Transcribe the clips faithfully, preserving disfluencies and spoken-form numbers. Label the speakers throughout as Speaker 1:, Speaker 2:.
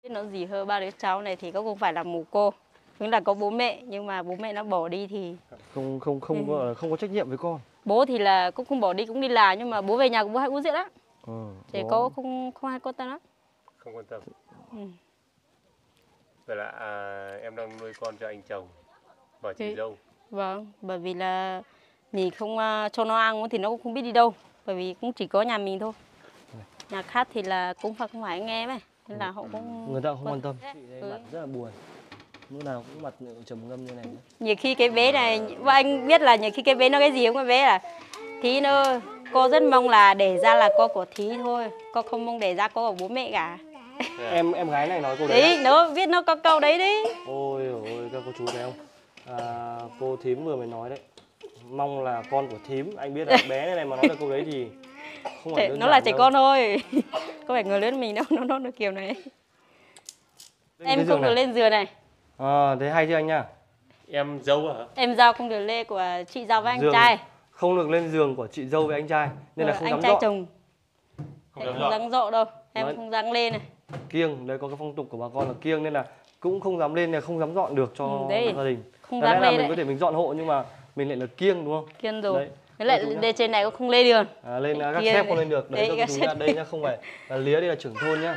Speaker 1: Nó gì hơn ba đứa cháu này thì cũng không phải là mồ cô, cũng là có bố mẹ nhưng mà bố mẹ nó bỏ đi thì
Speaker 2: không không không
Speaker 1: ừ.
Speaker 2: có không có trách nhiệm với con.
Speaker 1: Bố thì là cũng không bỏ đi, cũng đi làm nhưng mà bố về nhà cũng bố hay uống rượu lắm.
Speaker 2: Ừ,
Speaker 1: Chỉ có không không ai quan tâm lắm.
Speaker 3: Không quan tâm.
Speaker 1: Ừ.
Speaker 3: Vậy là à, em đang nuôi con cho anh chồng và chị
Speaker 1: thì,
Speaker 3: dâu.
Speaker 1: Vâng, bởi vì là mình không uh, cho nó ăn thì nó cũng không biết đi đâu, bởi vì cũng chỉ có nhà mình thôi. Nhà khác thì là cũng phải không phải anh em ấy, nên là họ cũng
Speaker 2: người ta không quan tâm.
Speaker 1: Ừ.
Speaker 2: Mặt rất là buồn, lúc nào cũng mặt trầm ngâm như này.
Speaker 1: Nhiều khi cái bé này, và anh biết là nhiều khi cái bé nó cái gì không, cái bé là Thí nó, cô rất mong là để ra là con của Thí thôi, con không mong để ra con của bố mẹ cả.
Speaker 2: Em em gái này nói câu đấy.
Speaker 1: Đấy, nó biết nó có câu đấy đấy.
Speaker 2: Ôi ôi các cô chú thấy không? À, cô thím vừa mới nói đấy. Mong là con của thím, anh biết là bé này mà nói được câu đấy thì không phải đơn
Speaker 1: Nó là trẻ
Speaker 2: đâu.
Speaker 1: con thôi. Có phải người lớn mình đâu, nó nói được kiểu này. Em không được lên giường này.
Speaker 2: À, thế hay chưa anh nhá?
Speaker 3: Em dâu hả?
Speaker 1: Em giao không được lên của chị giao với anh
Speaker 2: giường,
Speaker 1: trai.
Speaker 2: Không được lên giường của chị dâu với anh trai nên
Speaker 1: ừ,
Speaker 2: là không
Speaker 1: anh
Speaker 2: dám
Speaker 1: trai
Speaker 2: dọn.
Speaker 1: chồng. Không, không dám dọn đâu, em Nói... không dám lên này.
Speaker 2: Kiêng, đây có cái phong tục của bà con là kiêng nên là cũng không dám lên, là không dám dọn được cho
Speaker 1: ừ, đấy.
Speaker 2: gia đình.
Speaker 1: Không
Speaker 2: dám
Speaker 1: lên
Speaker 2: là mình
Speaker 1: đấy.
Speaker 2: có thể mình dọn hộ nhưng mà mình lại là kiêng đúng không?
Speaker 1: Kiêng rồi. Đấy. Thế lại lên trên này cũng không lên được.
Speaker 2: À, lên các xếp không lên được. Đấy, đấy chúng ta đây nhá, không phải là lía, đây là trưởng thôn nhá.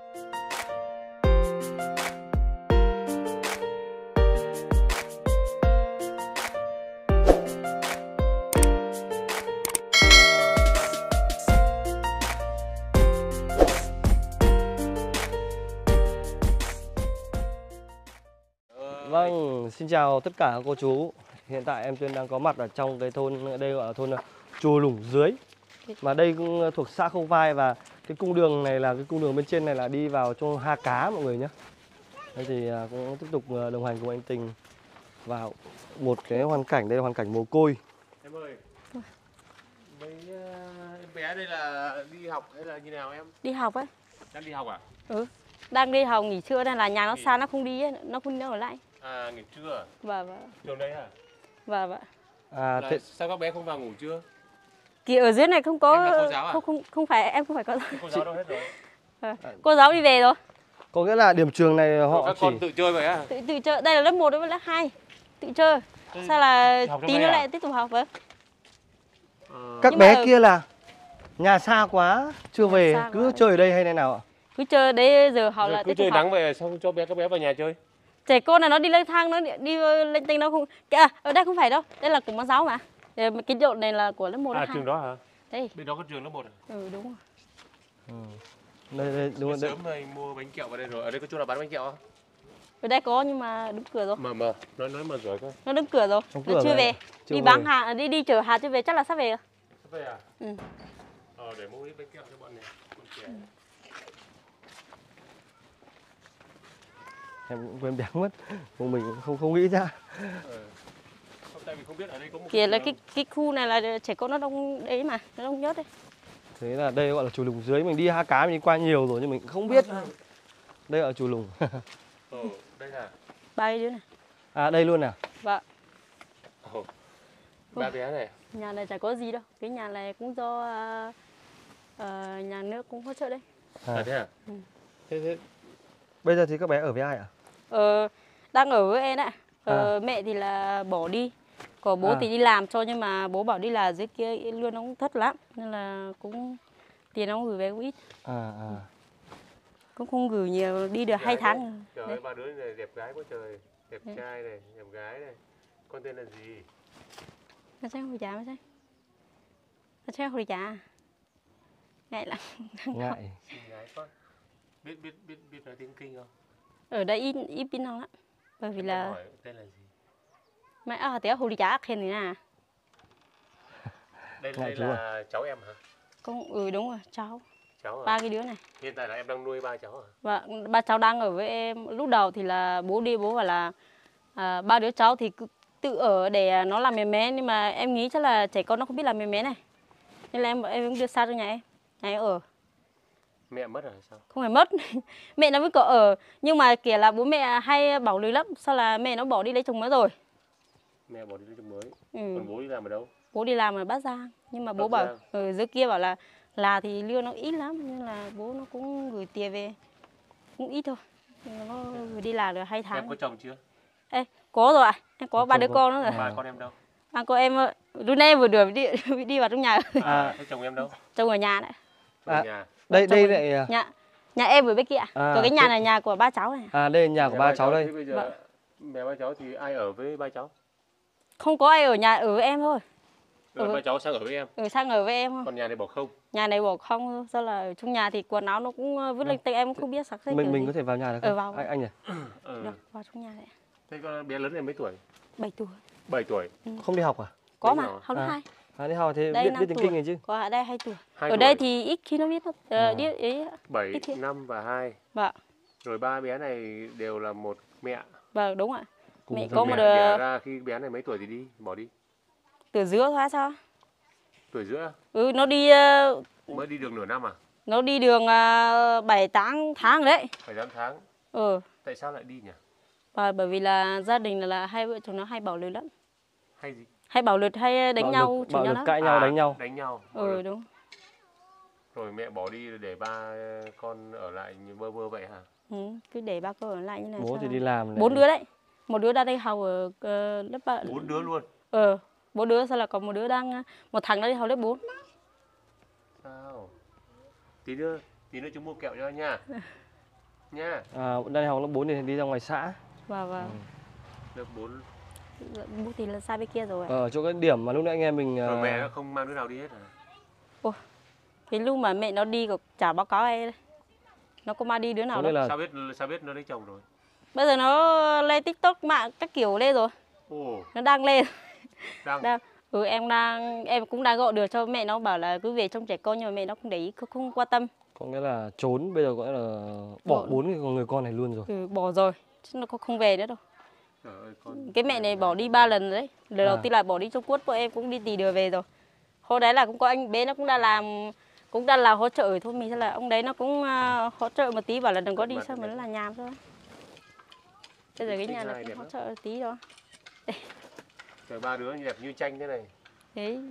Speaker 2: Vâng, xin chào tất cả các cô chú. Hiện tại em Tuyên đang có mặt ở trong cái thôn, đây gọi là thôn Chùa Lủng Dưới. Mà đây cũng thuộc xã Khâu Vai và cái cung đường này là cái cung đường bên trên này là đi vào trong Ha Cá mọi người nhé. Thế thì cũng tiếp tục đồng hành cùng anh Tình vào một cái hoàn cảnh, đây là hoàn cảnh mồ côi.
Speaker 3: Em ơi, mấy em bé đây là đi học hay là như nào em?
Speaker 1: Đi học ấy.
Speaker 3: Đang đi học à?
Speaker 1: Ừ, đang đi học nghỉ trưa nên là nhà nó xa, nó không đi ấy, nó không đi ở lại.
Speaker 3: À, nghỉ trưa.
Speaker 1: Vâng vâng.
Speaker 3: Trường đây hả?
Speaker 1: Vâng vâng.
Speaker 2: À,
Speaker 3: thế... Sao các bé không vào ngủ trưa?
Speaker 1: Thì ở dưới này không có.
Speaker 3: Em là cô giáo à?
Speaker 1: Không không không phải, em không phải cô giáo.
Speaker 3: Cô giáo đâu hết rồi?
Speaker 1: À, cô giáo đi về rồi.
Speaker 2: Có nghĩa là điểm trường này họ
Speaker 3: các
Speaker 2: chỉ...
Speaker 3: con tự chơi vậy á?
Speaker 1: Tự tự chơi, đây là lớp một đối với lớp hai. Tự chơi. Thế sao là tí nữa à? Lại tiếp tục học vậy?
Speaker 2: Ờ... Các Nhưng bé mà... kia là nhà xa quá, chưa nhà về, cứ quá. Chơi ở đây hay thế nào ạ?
Speaker 1: Cứ chơi đấy, giờ họ là
Speaker 3: cứ chơi nắng về xong cho bé các bé vào nhà chơi.
Speaker 1: Trẻ con này nó đi lang thang, nó đi lên tinh nó không. À, ở đây không phải đâu, đây là của mẫu giáo mà. Cái độ này là của lớp một lớp
Speaker 3: à,
Speaker 1: hai.
Speaker 3: Trường đó hả?
Speaker 1: Đây.
Speaker 3: Bên đó có trường lớp một à?
Speaker 1: Ừ đúng rồi.
Speaker 2: Ừ. Đây đây đúng rồi.
Speaker 3: Sớm này mua bánh kẹo vào đây rồi. Ở đây có chỗ nào bán bánh kẹo không?
Speaker 1: Ở đây có nhưng mà đóng cửa rồi.
Speaker 3: Mở mở, nói nói mở rồi coi.
Speaker 1: Nó đóng cửa rồi. Đóng cửa nó chưa về. Chưa đi về. Bán hàng, đi đi chở hàng chưa về, chắc là sắp về rồi.
Speaker 3: Sắp về à?
Speaker 1: Ừ.
Speaker 3: Ờ để mua ít bánh kẹo cho bọn này. Ừ.
Speaker 2: Em cũng quên béo mất, mình cũng không không nghĩ ra.
Speaker 3: Ừ. Không, tại vì không biết ở đây có một
Speaker 1: kìa là cái cái khu này là trẻ con nó đông đấy mà, nó đông nhất đấy.
Speaker 2: Thế là đây gọi là Chùa Lủng Dưới, mình đi Ha Cá mình đi qua nhiều rồi nhưng mình không biết. Đây là Chùa Lủng.
Speaker 3: Ồ, đây là
Speaker 1: ba đứa này.
Speaker 2: À đây luôn à?
Speaker 1: Vâng.
Speaker 3: Ồ. Ba bé này.
Speaker 1: Nhà này chả có gì đâu, cái nhà này cũng do uh, uh, nhà nước cũng hỗ trợ đấy.
Speaker 2: À,
Speaker 3: à thế à?
Speaker 1: Ừ.
Speaker 2: Thế, thế bây giờ thì các bé ở với ai ạ?
Speaker 1: Ờ, đang ở với em ạ. Ờ, à. Mẹ thì là bỏ đi, còn bố à. thì đi làm cho, nhưng mà bố bảo đi là dưới kia lương nó cũng thất lắm nên là cũng tiền nó cũng gửi về cũng ít.
Speaker 2: À à.
Speaker 1: Cũng không gửi nhiều, đi được hai tháng.
Speaker 3: Trời ơi, ba đứa này đẹp gái quá trời, đẹp đấy. Trai này, đẹp gái này. Con tên là gì?
Speaker 1: Nó chắc hồi trả mà sao? Nó chắc hồi trả. Ngại lắm.
Speaker 2: Ngại.
Speaker 3: Ngại quá. Biết biết biết biết nói tiếng Kinh không?
Speaker 1: Ở đây ít ít biết nói lắm. Bởi vì là
Speaker 3: hỏi tên là gì?
Speaker 1: Mẹ à té hồi trả khen thế nào?
Speaker 3: Đây, đây là à? Cháu em hả?
Speaker 1: Con ừ đúng rồi, cháu.
Speaker 3: Cháu à?
Speaker 1: Ba cái đứa này.
Speaker 3: Hiện tại là em đang nuôi ba cháu hả?
Speaker 1: Và ba cháu đang ở với em. Lúc đầu thì là bố đi, bố bảo là à, ba đứa cháu thì cứ tự ở để nó làm mềm mé, nhưng mà em nghĩ chắc là trẻ con nó không biết làm mềm mé này. Nên là em em đưa xa cho nhà em. Nhà em ở.
Speaker 3: Mẹ mất rồi sao?
Speaker 1: Không phải mất. Mẹ nó vẫn có ở, nhưng mà kể là bố mẹ hay bảo lười lắm, sao là mẹ nó bỏ đi lấy chồng mới rồi.
Speaker 3: Mẹ bỏ đi lấy chồng mới.
Speaker 1: Ừ.
Speaker 3: Còn bố đi làm ở đâu?
Speaker 1: Bố đi làm ở Bắc Giang, nhưng mà bố
Speaker 3: Bắc
Speaker 1: bảo ở dưới kia bảo là là thì lương nó ít lắm nên là bố nó cũng gửi tiền về. cũng ít thôi. Nó vừa đi làm được hai tháng.
Speaker 3: Em có chồng chưa?
Speaker 1: Ê, có rồi ạ. Em có
Speaker 2: Có
Speaker 1: ba đứa
Speaker 2: chồng
Speaker 1: con nữa rồi.
Speaker 3: Ba con em đâu?
Speaker 1: Ba con em lúc nay vừa được đi đi vào trong nhà.
Speaker 3: À, thế chồng em đâu?
Speaker 1: Chồng ở nhà đấy.
Speaker 3: Chồng
Speaker 2: À.
Speaker 3: ở nhà.
Speaker 2: Đây
Speaker 1: Chồng
Speaker 2: đây
Speaker 1: ở-
Speaker 2: lại
Speaker 1: Nhà nhà em ở bên kia.
Speaker 2: À,
Speaker 1: Còn cái nhà
Speaker 2: thế-
Speaker 1: này nhà của ba cháu này.
Speaker 2: à đây là nhà của ba cháu đây.
Speaker 3: Thế bây giờ
Speaker 1: Vâng.
Speaker 3: mẹ ba cháu thì ai ở với ba cháu?
Speaker 1: Không có ai ở nhà, ở với em thôi.
Speaker 3: Rồi
Speaker 1: Ừ.
Speaker 3: ba cháu sang ở với em.
Speaker 1: Ở sang ở với em thôi.
Speaker 3: Còn nhà này bỏ không?
Speaker 1: Nhà này bỏ không thôi. Do là ở trong nhà thì quần áo nó cũng vứt linh tinh, em cũng không biết sạc xếp
Speaker 2: Mình
Speaker 1: kiểu
Speaker 2: mình
Speaker 1: gì.
Speaker 2: có thể vào nhà được
Speaker 1: Ờ,
Speaker 2: không?
Speaker 1: vào.
Speaker 2: Anh anh nhỉ?
Speaker 3: Ừ.
Speaker 1: Được, vào trong nhà đấy.
Speaker 3: Thế con bé lớn này mấy tuổi?
Speaker 1: bảy tuổi.
Speaker 3: bảy tuổi.
Speaker 2: Không đi học à?
Speaker 1: Có
Speaker 3: Đấy
Speaker 1: mà,
Speaker 3: nhỏ.
Speaker 1: học lớp
Speaker 2: À.
Speaker 1: hai.
Speaker 2: À đi học thì
Speaker 1: Đây
Speaker 2: biết
Speaker 1: năm
Speaker 2: biết tiếng
Speaker 1: tuổi.
Speaker 2: Kinh này chứ.
Speaker 1: Có ở đây hai tuổi.
Speaker 3: Hai
Speaker 1: Ở
Speaker 3: tuổi.
Speaker 1: đây thì ít khi nó biết thôi. Ờ,
Speaker 2: À.
Speaker 1: đi ấy.
Speaker 3: bảy,
Speaker 1: ít khi.
Speaker 3: năm và hai.
Speaker 1: Vâng,
Speaker 3: Rồi ba bé này đều là một mẹ.
Speaker 1: vâng đúng ạ.
Speaker 2: Cùng
Speaker 1: Mẹ
Speaker 2: gia
Speaker 1: có
Speaker 2: đình.
Speaker 1: một
Speaker 3: Mẹ
Speaker 1: đứa
Speaker 3: đẻ ra khi bé này mấy tuổi thì đi, bỏ đi.
Speaker 1: từ giữa thôi sao?
Speaker 3: Tuổi giữa,
Speaker 1: Ừ, nó đi ờ,
Speaker 3: mới đi được nửa năm à?
Speaker 1: nó đi đường ờ, bảy tám tháng rồi đấy.
Speaker 3: Phải tám tháng.
Speaker 1: Ừ,
Speaker 3: Tại sao lại đi nhỉ?
Speaker 1: và bởi vì là gia đình là, là hai vợ chồng nó hay bảo lượt lắm.
Speaker 3: Hay gì?
Speaker 1: Hay bảo lượt hay đánh
Speaker 2: Bạo
Speaker 1: nhau,
Speaker 2: lực,
Speaker 1: chửi
Speaker 2: bạo
Speaker 1: nhau
Speaker 2: lực
Speaker 1: lắm.
Speaker 2: cãi nhau
Speaker 3: À,
Speaker 2: đánh nhau.
Speaker 3: Đánh nhau.
Speaker 1: Ừ, đúng.
Speaker 3: Rồi mẹ bỏ đi để ba con ở lại như bơ vơ vậy hả?
Speaker 1: Ừ, cứ để ba cô ở lại như này.
Speaker 2: Bố
Speaker 1: sao?
Speaker 2: thì đi làm này.
Speaker 1: Bốn đứa đấy. Một đứa đang đi học ở ờ, lớp ba.
Speaker 3: Bốn đứa luôn.
Speaker 1: Ờ, bốn đứa, sao là còn một đứa đang, một thằng đã đi học lớp bốn.
Speaker 3: Sao? Tí nữa, tí nữa chúng mua kẹo cho anh nha. Nha.
Speaker 2: À, đang học lớp bốn thì đi ra ngoài xã.
Speaker 1: Và và
Speaker 3: Lớp bốn.
Speaker 1: bố thì là xa bên kia rồi ạ.
Speaker 2: Ở chỗ cái điểm mà lúc nãy anh em mình
Speaker 3: Rồi
Speaker 2: à,
Speaker 3: mẹ nó không mang đứa nào đi hết hả?
Speaker 1: Cái lúc mà mẹ nó đi còn chả báo cáo ai. Nó có mang đi đứa nào
Speaker 2: có
Speaker 1: đâu.
Speaker 2: nghĩa là
Speaker 3: Sao biết sao biết nó lấy chồng rồi?
Speaker 1: Bây giờ nó lên TikTok mạng các kiểu lên rồi.
Speaker 3: Ồ,
Speaker 1: Nó đang lên.
Speaker 3: đang
Speaker 1: Đang, ừ, em đang em cũng đang gọi được cho mẹ nó, bảo là cứ về trông trẻ con, nhưng mà mẹ nó không để ý, không, không quan tâm.
Speaker 2: có nghĩa là trốn, bây giờ có nghĩa là bỏ
Speaker 1: Bỏ.
Speaker 2: bốn người con- người con này luôn rồi.
Speaker 1: Ừ, bỏ rồi chứ nó không- không về nữa đâu.
Speaker 3: Trời ơi, con.
Speaker 1: Cái mẹ này bỏ đi ba lần rồi đấy. Lần đầu
Speaker 2: À.
Speaker 1: tiên là bỏ đi Trung Quốc, bọn em cũng đi tì đường về rồi. Hôm đấy là cũng có anh bé nó cũng đang làm cũng đang làm hỗ trợ thôi, mình, thế là ông đấy nó cũng uh, hỗ trợ một tí, bảo là đừng có đi,
Speaker 3: Mặt
Speaker 1: sao mà
Speaker 3: này.
Speaker 1: nó là nhàm thôi. Bây giờ cái
Speaker 3: Xinh
Speaker 1: nhà này
Speaker 3: hai
Speaker 1: cũng
Speaker 3: đẹp
Speaker 1: hỗ
Speaker 3: lắm.
Speaker 1: trợ tí thôi.
Speaker 3: Trời, ba đứa đẹp như tranh thế này.
Speaker 1: Đấy.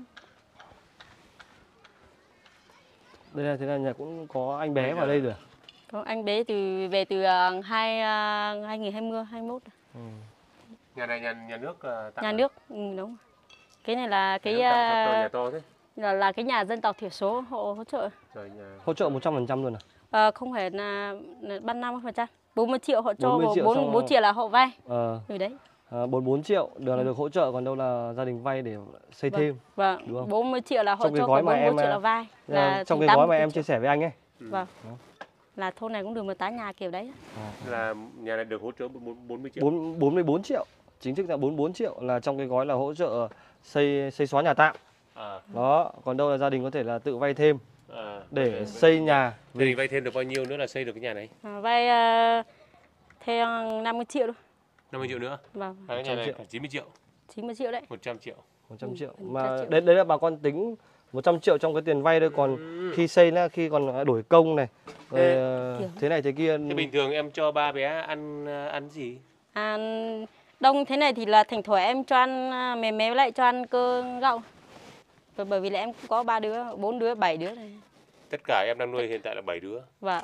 Speaker 2: Đây là thế là nhà cũng có anh bé vào đây rồi. à?
Speaker 1: Có anh bé từ về từ uh, hai uh, hai nghìn hai mươi, hai mươi mốt.
Speaker 2: Ừ.
Speaker 3: Nhà này nhà nhà nước uh, tặng
Speaker 1: Nhà
Speaker 3: à?
Speaker 1: nước, ừ, đúng. Cái này là cái
Speaker 3: Nhà nước tặng cho
Speaker 1: uh,
Speaker 3: nhà to thế.
Speaker 1: là, là cái nhà dân tộc thiểu số họ hỗ trợ.
Speaker 3: Trời, nhà
Speaker 2: Hỗ trợ một trăm phần trăm luôn à?
Speaker 1: Ờ, không phải là, là ban năm mươi phần trăm, bốn mươi triệu họ cho,
Speaker 2: bốn mươi triệu xong
Speaker 1: bốn
Speaker 2: rồi.
Speaker 1: triệu là họ vay.
Speaker 2: Ờ,
Speaker 1: Ừ đấy.
Speaker 2: à, bốn mươi bốn triệu được là được hỗ trợ, còn đâu là gia đình vay để xây
Speaker 1: Vâng.
Speaker 2: thêm. Đúng
Speaker 1: Vâng,
Speaker 2: không?
Speaker 1: bốn mươi triệu là họ
Speaker 2: Trong cái
Speaker 1: cho,
Speaker 2: gói
Speaker 1: còn
Speaker 2: mà
Speaker 1: bốn mươi
Speaker 2: em,
Speaker 1: triệu
Speaker 2: à,
Speaker 1: là vay.
Speaker 2: À,
Speaker 1: Là
Speaker 2: trong
Speaker 1: thành
Speaker 2: cái gói
Speaker 1: tám
Speaker 2: mà
Speaker 1: mươi
Speaker 2: em
Speaker 1: triệu.
Speaker 2: chia sẻ với anh ấy.
Speaker 1: Vâng. Là thôn này cũng được một tá nhà kiểu đấy.
Speaker 3: là nhà này được hỗ trợ bốn mươi triệu.
Speaker 2: Bốn- bốn mươi bốn triệu, chính thức là bốn mươi bốn triệu là trong cái gói là hỗ trợ xây xây xóa nhà tạm.
Speaker 3: À,
Speaker 2: Đó, còn đâu là gia đình có thể là tự vay thêm
Speaker 3: à,
Speaker 2: để
Speaker 3: vậy-
Speaker 2: xây nhà.
Speaker 3: Gia đình vay thêm được bao nhiêu nữa là xây được cái nhà này?
Speaker 1: À, vay uh, theo năm mươi triệu thôi.
Speaker 3: năm mươi triệu nữa.
Speaker 1: Vâng,
Speaker 3: À, cái nhà này
Speaker 2: triệu.
Speaker 3: cả chín mươi triệu,
Speaker 1: chín mươi triệu đấy.
Speaker 3: một trăm triệu.
Speaker 2: một trăm
Speaker 1: Ừ,
Speaker 2: triệu.
Speaker 1: một trăm
Speaker 2: Mà
Speaker 1: triệu.
Speaker 2: đấy đấy là bà con tính một trăm triệu trong cái tiền vay thôi, còn khi xây là khi còn đổi công này, rồi,
Speaker 3: Thế-
Speaker 2: ờ,
Speaker 1: Kiểu.
Speaker 2: thế này thế kia.
Speaker 3: Thế bình thường em cho ba bé ăn ăn gì?
Speaker 1: À, đông thế này thì là thỉnh thoảng em cho ăn à, mè mé, lại cho ăn cơ gạo. Bởi bởi vì là em cũng có ba đứa, bốn đứa, bảy đứa này.
Speaker 3: Tất cả em đang nuôi hiện tại là bảy đứa.
Speaker 1: Và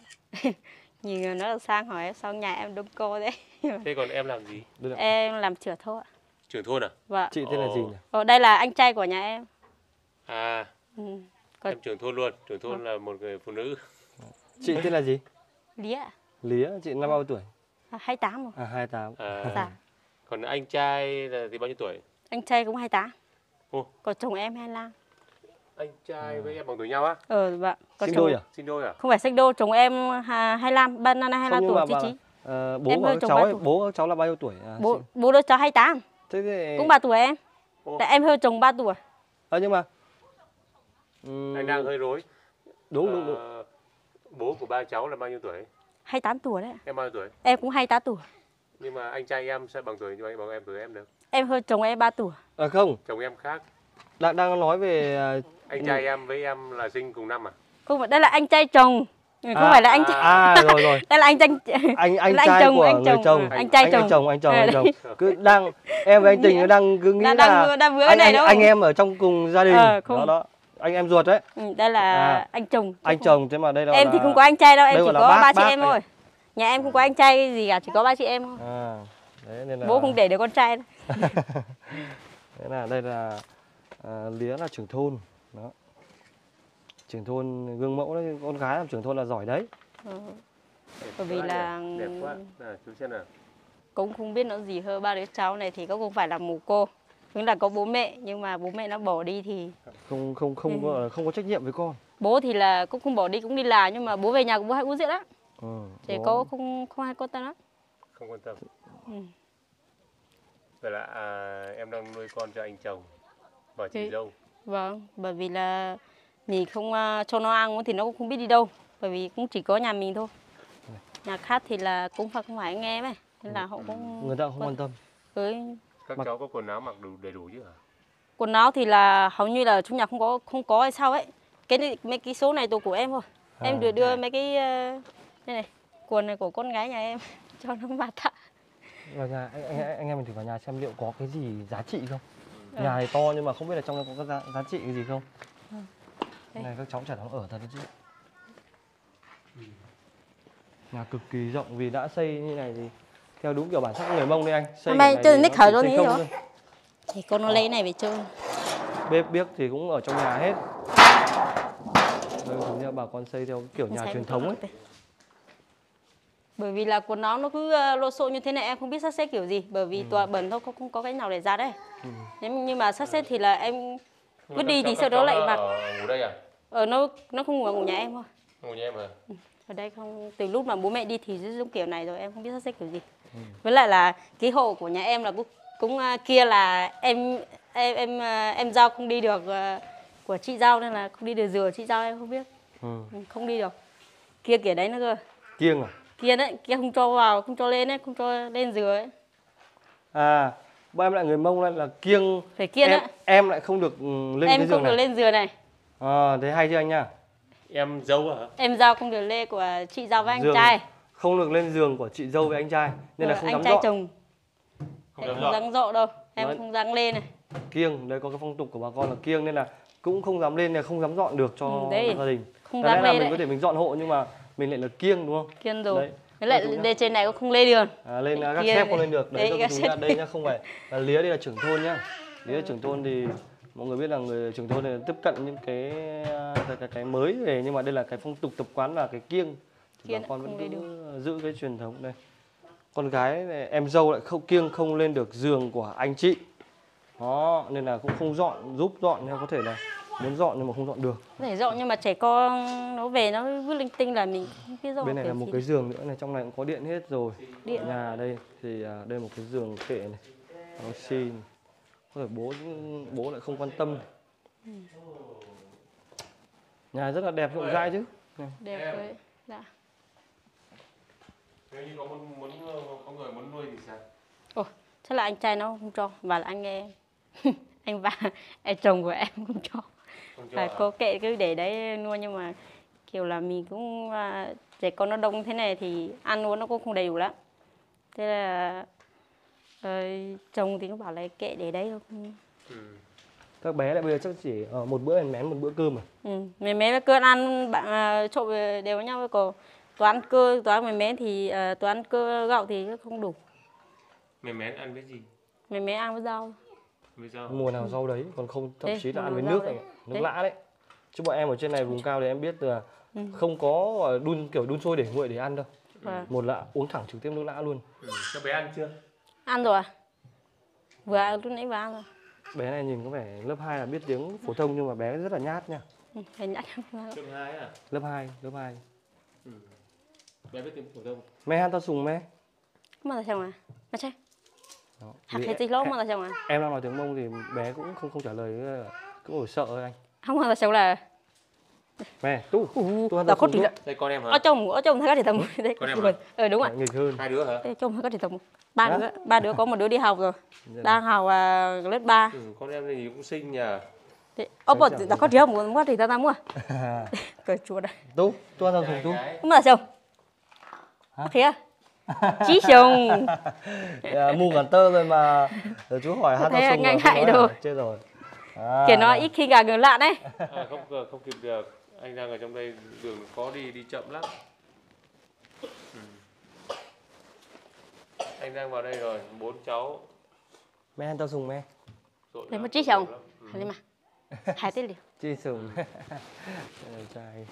Speaker 1: nhìn nó là sang hỏi em, sao nhà em đông cô đấy.
Speaker 3: Thế còn em làm gì?
Speaker 2: Đây là-
Speaker 1: Em làm trưởng thôn ạ.
Speaker 3: Trưởng thôn à?
Speaker 1: Và
Speaker 2: Chị tên là gì
Speaker 3: Ồ.
Speaker 2: nhỉ?
Speaker 1: ở đây là anh trai của nhà em.
Speaker 3: À,
Speaker 1: Ừ. Còn
Speaker 3: em trưởng thôn luôn. Trưởng thôn là một người phụ nữ.
Speaker 2: Chị tên là gì?
Speaker 1: Lía ạ.
Speaker 2: Lía, chị năm bao nhiêu tuổi?
Speaker 1: À, hai mươi tám rồi.
Speaker 2: À hai mươi tám.
Speaker 3: À,
Speaker 1: Dạ.
Speaker 3: còn anh trai là thì bao nhiêu tuổi?
Speaker 1: Anh trai cũng hai mươi tám.
Speaker 3: Ồ.
Speaker 1: Còn chồng em hai mươi lăm.
Speaker 3: Anh trai với em bằng tuổi nhau á?
Speaker 1: Ờ vâng. Còn
Speaker 2: Sinh
Speaker 1: chồng-
Speaker 2: đôi à?
Speaker 3: Sinh đôi à?
Speaker 1: Không phải sinh đôi, chồng em hai mươi lăm, ba năm nay hai mươi lăm
Speaker 2: Không, nhưng
Speaker 1: tuổi
Speaker 2: mà
Speaker 1: chị
Speaker 2: bà-
Speaker 1: Trí.
Speaker 2: Ờ, bố
Speaker 1: Em
Speaker 2: của
Speaker 1: hơi
Speaker 2: các
Speaker 1: chồng
Speaker 2: cháu
Speaker 1: ba
Speaker 2: ấy,
Speaker 1: tuổi.
Speaker 2: bố các cháu là bao nhiêu tuổi? À,
Speaker 1: Bố
Speaker 2: sinh-
Speaker 1: bố đứa cháu hai mươi tám,
Speaker 2: Thế thì
Speaker 1: cũng ba tuổi em.
Speaker 3: Ồ.
Speaker 1: Tại em hơi chồng ba tuổi.
Speaker 2: Ờ, nhưng mà ừm,
Speaker 3: Anh đang hơi rối.
Speaker 2: đúng đúng đúng.
Speaker 3: Ờ, bố của ba cháu là bao nhiêu tuổi?
Speaker 1: hai mươi tám tuổi đấy.
Speaker 3: Em bao nhiêu tuổi?
Speaker 1: Em cũng hai mươi tám tuổi.
Speaker 3: Nhưng mà anh trai em sẽ bằng tuổi như bằng em tuổi em được.
Speaker 1: Em hơi chồng em ba tuổi.
Speaker 2: À không,
Speaker 3: Chồng em khác.
Speaker 2: đang đang nói về à,
Speaker 3: Anh trai em với em là sinh cùng năm à?
Speaker 1: Không phải, đây là anh trai chồng. Không
Speaker 2: À,
Speaker 1: phải là anh trai.
Speaker 2: à rồi rồi.
Speaker 1: Đây là anh trai.
Speaker 2: anh anh
Speaker 1: Là anh
Speaker 2: trai
Speaker 1: chồng,
Speaker 2: của
Speaker 1: anh
Speaker 2: người
Speaker 1: chồng,
Speaker 2: chồng,
Speaker 1: ừ, anh trai
Speaker 2: anh
Speaker 1: chồng.
Speaker 2: chồng, anh chồng,
Speaker 1: Ờ,
Speaker 2: anh chồng. Cứ đang em với anh Tình nó đang cứ nghĩ
Speaker 1: Đang-
Speaker 2: là
Speaker 1: đang- đang vướng
Speaker 2: anh,
Speaker 1: này
Speaker 2: anh,
Speaker 1: đâu.
Speaker 2: anh em ở trong cùng gia đình.
Speaker 1: Ờ, không.
Speaker 2: Đó đó. Anh em ruột đấy.
Speaker 1: Ừ, đây là
Speaker 2: À,
Speaker 1: anh chồng.
Speaker 2: Anh chồng thế mà đây là
Speaker 1: Em thì
Speaker 2: là-
Speaker 1: không có anh trai đâu, em
Speaker 2: đây
Speaker 1: chỉ
Speaker 2: gọi là
Speaker 1: có
Speaker 2: bác-
Speaker 1: ba chị
Speaker 2: bác
Speaker 1: em
Speaker 2: anh-
Speaker 1: thôi. Nhà em không có anh trai gì cả, chỉ có ba chị em thôi.
Speaker 2: À, đấy nên là
Speaker 1: Bố không để đứa con trai đâu.
Speaker 2: Thế là đây là à, Lía là trưởng thôn đó. Trưởng thôn gương mẫu đấy, con gái làm trưởng thôn là giỏi đấy.
Speaker 1: Ừ.
Speaker 3: Đẹp
Speaker 1: Bởi vì
Speaker 3: quá
Speaker 1: là
Speaker 3: nhỉ? Đẹp quá. Nào, chú xem nào.
Speaker 1: cũng không biết nó gì hơn ba đứa cháu này thì cũng không phải là mồ cô. Đúng là có bố mẹ nhưng mà bố mẹ nó bỏ đi thì
Speaker 2: Không không không
Speaker 1: Ừ.
Speaker 2: có không có trách nhiệm với con.
Speaker 1: bố thì là cũng không bỏ đi cũng đi làm nhưng mà bố về nhà cũng bố hay uống rượu lắm.
Speaker 2: Ừ,
Speaker 1: Chỉ
Speaker 2: đó.
Speaker 1: có không không hay quan tâm lắm.
Speaker 3: Không quan tâm.
Speaker 1: Ừ.
Speaker 3: Vậy là à, em đang nuôi con cho anh chồng và chị
Speaker 1: Thì-
Speaker 3: dâu.
Speaker 1: Vâng, bởi vì là mình không uh, cho nó ăn thì nó cũng không biết đi đâu. Bởi vì cũng chỉ có nhà mình thôi. Nhà khác thì là cũng phải không phải anh em ấy. Nên là họ cũng
Speaker 2: Người ta không quan tâm.
Speaker 1: với
Speaker 3: Các
Speaker 2: Mặc-
Speaker 3: cháu có quần áo mặc đủ đầy đủ chứ hả?
Speaker 1: quần áo thì là hầu như là trong nhà không có không có hay sao ấy. Cái này, mấy cái số này đồ của em thôi.
Speaker 2: À,
Speaker 1: Em đưa đưa
Speaker 3: à.
Speaker 1: mấy cái uh, đây này, quần này của con gái nhà em cho nó mặc ạ.
Speaker 2: Vào nhà anh, anh, anh em mình thử vào nhà xem liệu có cái gì giá trị không.
Speaker 1: Ừ.
Speaker 2: Nhà thì to nhưng mà không biết là trong nó có cái giá, giá trị cái gì không.
Speaker 1: Ừ.
Speaker 2: Cái này các cháu chả dám ở thật đấy chứ. Nhà cực kỳ rộng vì đã xây như này thì theo đúng kiểu bản sắc người Mông đấy anh. Xây
Speaker 1: Hôm nay
Speaker 2: kiểu này
Speaker 1: chơi
Speaker 2: thì
Speaker 1: nick
Speaker 2: nó
Speaker 1: khởi
Speaker 2: chỉ
Speaker 1: luôn
Speaker 2: xây
Speaker 1: ý
Speaker 2: không
Speaker 1: rồi.
Speaker 2: thôi.
Speaker 1: Thì con nó lấy này về chơi.
Speaker 2: Bếp biếc thì cũng ở trong nhà hết. Đây giống như bà con xây theo kiểu nhà truyền thống ấy.
Speaker 1: Bởi vì là quần áo nó cứ uh, lô xô như thế này em không biết sắp xếp kiểu gì. Bởi vì
Speaker 2: Ừ.
Speaker 1: toàn bẩn thôi, không, không có cái nào để ra đấy.
Speaker 2: Ừ.
Speaker 1: Nếu nhưng mà sắp xếp thì là em
Speaker 3: Nhưng
Speaker 1: cứ
Speaker 3: mà
Speaker 1: đi
Speaker 3: các
Speaker 1: thì
Speaker 3: cháu-
Speaker 1: sau
Speaker 3: các
Speaker 1: đó
Speaker 3: cháu
Speaker 1: lại
Speaker 3: nó
Speaker 1: mặc.
Speaker 3: ở ngủ đây à?
Speaker 1: Ở nó nó không ngủ ở ngủ nhà em thôi.
Speaker 3: Ngủ nhà em hả?
Speaker 1: Ở đây không, từ lúc mà bố mẹ đi thì giống kiểu này rồi em không biết sắp xếp kiểu gì.
Speaker 2: Ừ.
Speaker 1: Với lại là cái hộ của nhà em là cũng, cũng uh, kia là em em em uh, em giao không đi được uh, của chị giao nên là không đi được giường chị giao em không biết.
Speaker 2: Ừ.
Speaker 1: Ừ, không đi được. Kia kiểu đấy nữa cơ.
Speaker 2: Kiêng à?
Speaker 1: Kia đấy, kia không cho vào, không cho lên ấy, không cho lên giường ấy.
Speaker 2: À, bọn em lại người Mông lại là kiêng.
Speaker 1: Phải kia
Speaker 2: em,
Speaker 1: đấy.
Speaker 2: em lại không được ừ, lên
Speaker 1: Em
Speaker 2: cái giường
Speaker 1: không được
Speaker 2: này.
Speaker 1: lên giường này.
Speaker 2: À, thế hay chưa anh nhá.
Speaker 3: Em dâu hả?
Speaker 1: Em giao không được lên của chị giao với anh
Speaker 2: Giường
Speaker 1: trai.
Speaker 2: không được lên giường của chị dâu với anh trai nên là
Speaker 1: Rồi
Speaker 2: không
Speaker 1: anh
Speaker 2: dám
Speaker 1: trai
Speaker 2: dọn.
Speaker 1: chồng.
Speaker 3: Không
Speaker 1: Em
Speaker 3: dám
Speaker 1: không
Speaker 3: dọn.
Speaker 1: dám dọn đâu. Em
Speaker 2: Đấy.
Speaker 1: không dám lên này.
Speaker 2: Kiêng, đây có cái phong tục của bà con là kiêng nên là cũng không dám lên, là không dám dọn được cho
Speaker 1: Ừ, đấy.
Speaker 2: gia đình.
Speaker 1: Không
Speaker 2: Đáng lẽ
Speaker 1: dám
Speaker 2: là
Speaker 1: lên
Speaker 2: mình
Speaker 1: đấy.
Speaker 2: có thể mình dọn hộ nhưng mà mình lại là kiêng đúng không?
Speaker 1: Kiên rồi.
Speaker 2: Đấy.
Speaker 1: Với lại
Speaker 2: Đây, đúng
Speaker 1: đề trên này cũng không lên được.
Speaker 2: À, lên
Speaker 1: Đấy,
Speaker 2: các
Speaker 1: kia
Speaker 2: xếp không
Speaker 1: này.
Speaker 2: lên được. Đấy,
Speaker 1: Đấy,
Speaker 2: tôi
Speaker 1: các
Speaker 2: chúng
Speaker 1: xếp
Speaker 2: ta đây nhá, không phải là Lía đây là trưởng thôn nhá. Lía là trưởng thôn thì mọi người biết là người trưởng thôn này tiếp cận những cái cái, cái, cái mới về nhưng mà đây là cái phong tục tập quán và cái kiêng. Thì
Speaker 1: Kiêng
Speaker 2: bà con
Speaker 1: không
Speaker 2: vẫn
Speaker 1: lên
Speaker 2: cứ giữ cái truyền thống đây. Con gái này, em dâu lại không kiêng không lên được giường của anh chị. Đó, nên là cũng không dọn, giúp dọn nhưng có thể là muốn dọn nhưng mà không dọn được.
Speaker 1: Có thể dọn nhưng mà trẻ con nó về nó vứt linh tinh là mình không biết dọn.
Speaker 2: Bên này
Speaker 1: kiểu
Speaker 2: là một
Speaker 1: gì
Speaker 2: cái
Speaker 1: đâu.
Speaker 2: giường nữa này, trong này cũng có điện hết rồi.
Speaker 1: Điện.
Speaker 2: Ở nhà đây thì à, đây một cái giường kệ này, nó xi. Có thể bố bố lại không quan tâm. Nhà rất là đẹp rộng rãi chứ. Này.
Speaker 1: Đẹp đấy. Dạ.
Speaker 3: Nếu như có muốn, muốn có người muốn nuôi thì sao?
Speaker 1: Ồ, chắc là anh trai nó không cho và là anh em. Anh ba, anh chồng của em không cho.
Speaker 3: Không cho
Speaker 1: Phải
Speaker 3: à?
Speaker 1: có kệ cứ để đấy nuôi nhưng mà kiểu là mình cũng à, trẻ con nó đông thế này thì ăn uống nó cũng không đầy đủ lắm. Thế là ờ, chồng thì nó bảo là kệ để đấy thôi.
Speaker 3: Ừ.
Speaker 2: Các bé lại bây giờ chắc chỉ ờ, một bữa mén một bữa cơm à.
Speaker 1: Ừ. Mấy mấy cơm ăn bạn à, trộn về đều với nhau, còn toán cơ toán mấy mén thì à, toán cơ gạo thì không đủ.
Speaker 3: Mẹ mén ăn với gì?
Speaker 1: Mấy mén ăn với rau.
Speaker 3: Với rau.
Speaker 2: Mùa nào rau đấy, còn không thậm
Speaker 1: Thế,
Speaker 2: chí là
Speaker 1: mùa
Speaker 2: ăn với
Speaker 1: nào
Speaker 2: nước
Speaker 1: rau
Speaker 2: này,
Speaker 1: đấy.
Speaker 2: nước
Speaker 1: Đấy.
Speaker 2: lã đấy. Chứ bọn em ở trên này vùng cao thì em biết là
Speaker 1: Ừ.
Speaker 2: không có ờ, đun kiểu đun sôi để nguội để ăn đâu.
Speaker 1: Vâng.
Speaker 2: Một là uống thẳng trực tiếp nước lã luôn.
Speaker 3: Ừ. Các bé ăn chưa?
Speaker 1: Ăn rồi à? Vừa ăn lúc nãy vừa ăn rồi.
Speaker 2: Bé này nhìn có vẻ lớp hai là biết tiếng phổ thông nhưng mà bé rất là nhát nha.
Speaker 1: Ừ, phải nhắc không
Speaker 3: Lớp hai à?
Speaker 2: Lớp hai, lớp hai.
Speaker 3: Ừ. Bé biết tiếng phổ thông.
Speaker 2: Mẹ han tao sùng mẹ.
Speaker 1: mà là chồng à? Mà chơi.
Speaker 2: Đó.
Speaker 1: Học
Speaker 2: Vì
Speaker 1: hết gì lỗ mà là chồng à?
Speaker 2: em đang nói tiếng Mông thì bé cũng không không trả lời, cũng ở sợ thôi anh.
Speaker 1: Không mà là chồng là
Speaker 2: Mẹ, tu,
Speaker 1: ủ
Speaker 2: tu han
Speaker 1: tao
Speaker 2: tao
Speaker 1: có
Speaker 2: sùng
Speaker 1: tỷ
Speaker 2: tu.
Speaker 1: lệ.
Speaker 3: Đây con em hả?
Speaker 1: Ở chồng ở chồng thấy có thể tầm đấy.
Speaker 3: Con em
Speaker 1: Rồi.
Speaker 3: à?
Speaker 1: Ờ đúng rồi.
Speaker 2: Nghịch hơn.
Speaker 3: Hai đứa hả?
Speaker 1: Ê, chồng thấy có thể tầm ba
Speaker 2: Hả?
Speaker 1: đứa, ba đứa có một đứa đi học rồi.
Speaker 2: Dạ.
Speaker 1: Đang học à, lớp ba.
Speaker 3: Ừ, con em này cũng xinh nhỉ.
Speaker 1: Ơ bỏ
Speaker 2: chẳng
Speaker 1: tao có đứa muốn mua thì tao tao mua. Cười chua đây.
Speaker 2: Tu, tu han tao sùng
Speaker 3: Gái,
Speaker 2: tu.
Speaker 3: gái.
Speaker 1: Không mà là chồng. Thế à? Chí chồng.
Speaker 2: À, mù ngàn tơ rồi mà rồi chú hỏi han tao
Speaker 1: Thế là
Speaker 2: sùng
Speaker 1: ngại
Speaker 2: mà không
Speaker 1: ngại
Speaker 2: nói
Speaker 1: rồi.
Speaker 2: à? Chết rồi. À,
Speaker 1: Kiểu nó
Speaker 2: này.
Speaker 1: ít khi gà người lạ đấy.
Speaker 3: À, không không kịp được. Anh đang ở trong đây đường khó đi đi chậm lắm. Ừ. Anh đang vào đây rồi, bốn cháu.
Speaker 2: Mẹ ăn tao sùng mẹ.
Speaker 1: Lấy một chiếc chồng. Lấy mà. Hai tiết liền.
Speaker 2: Chi sùng. Trai.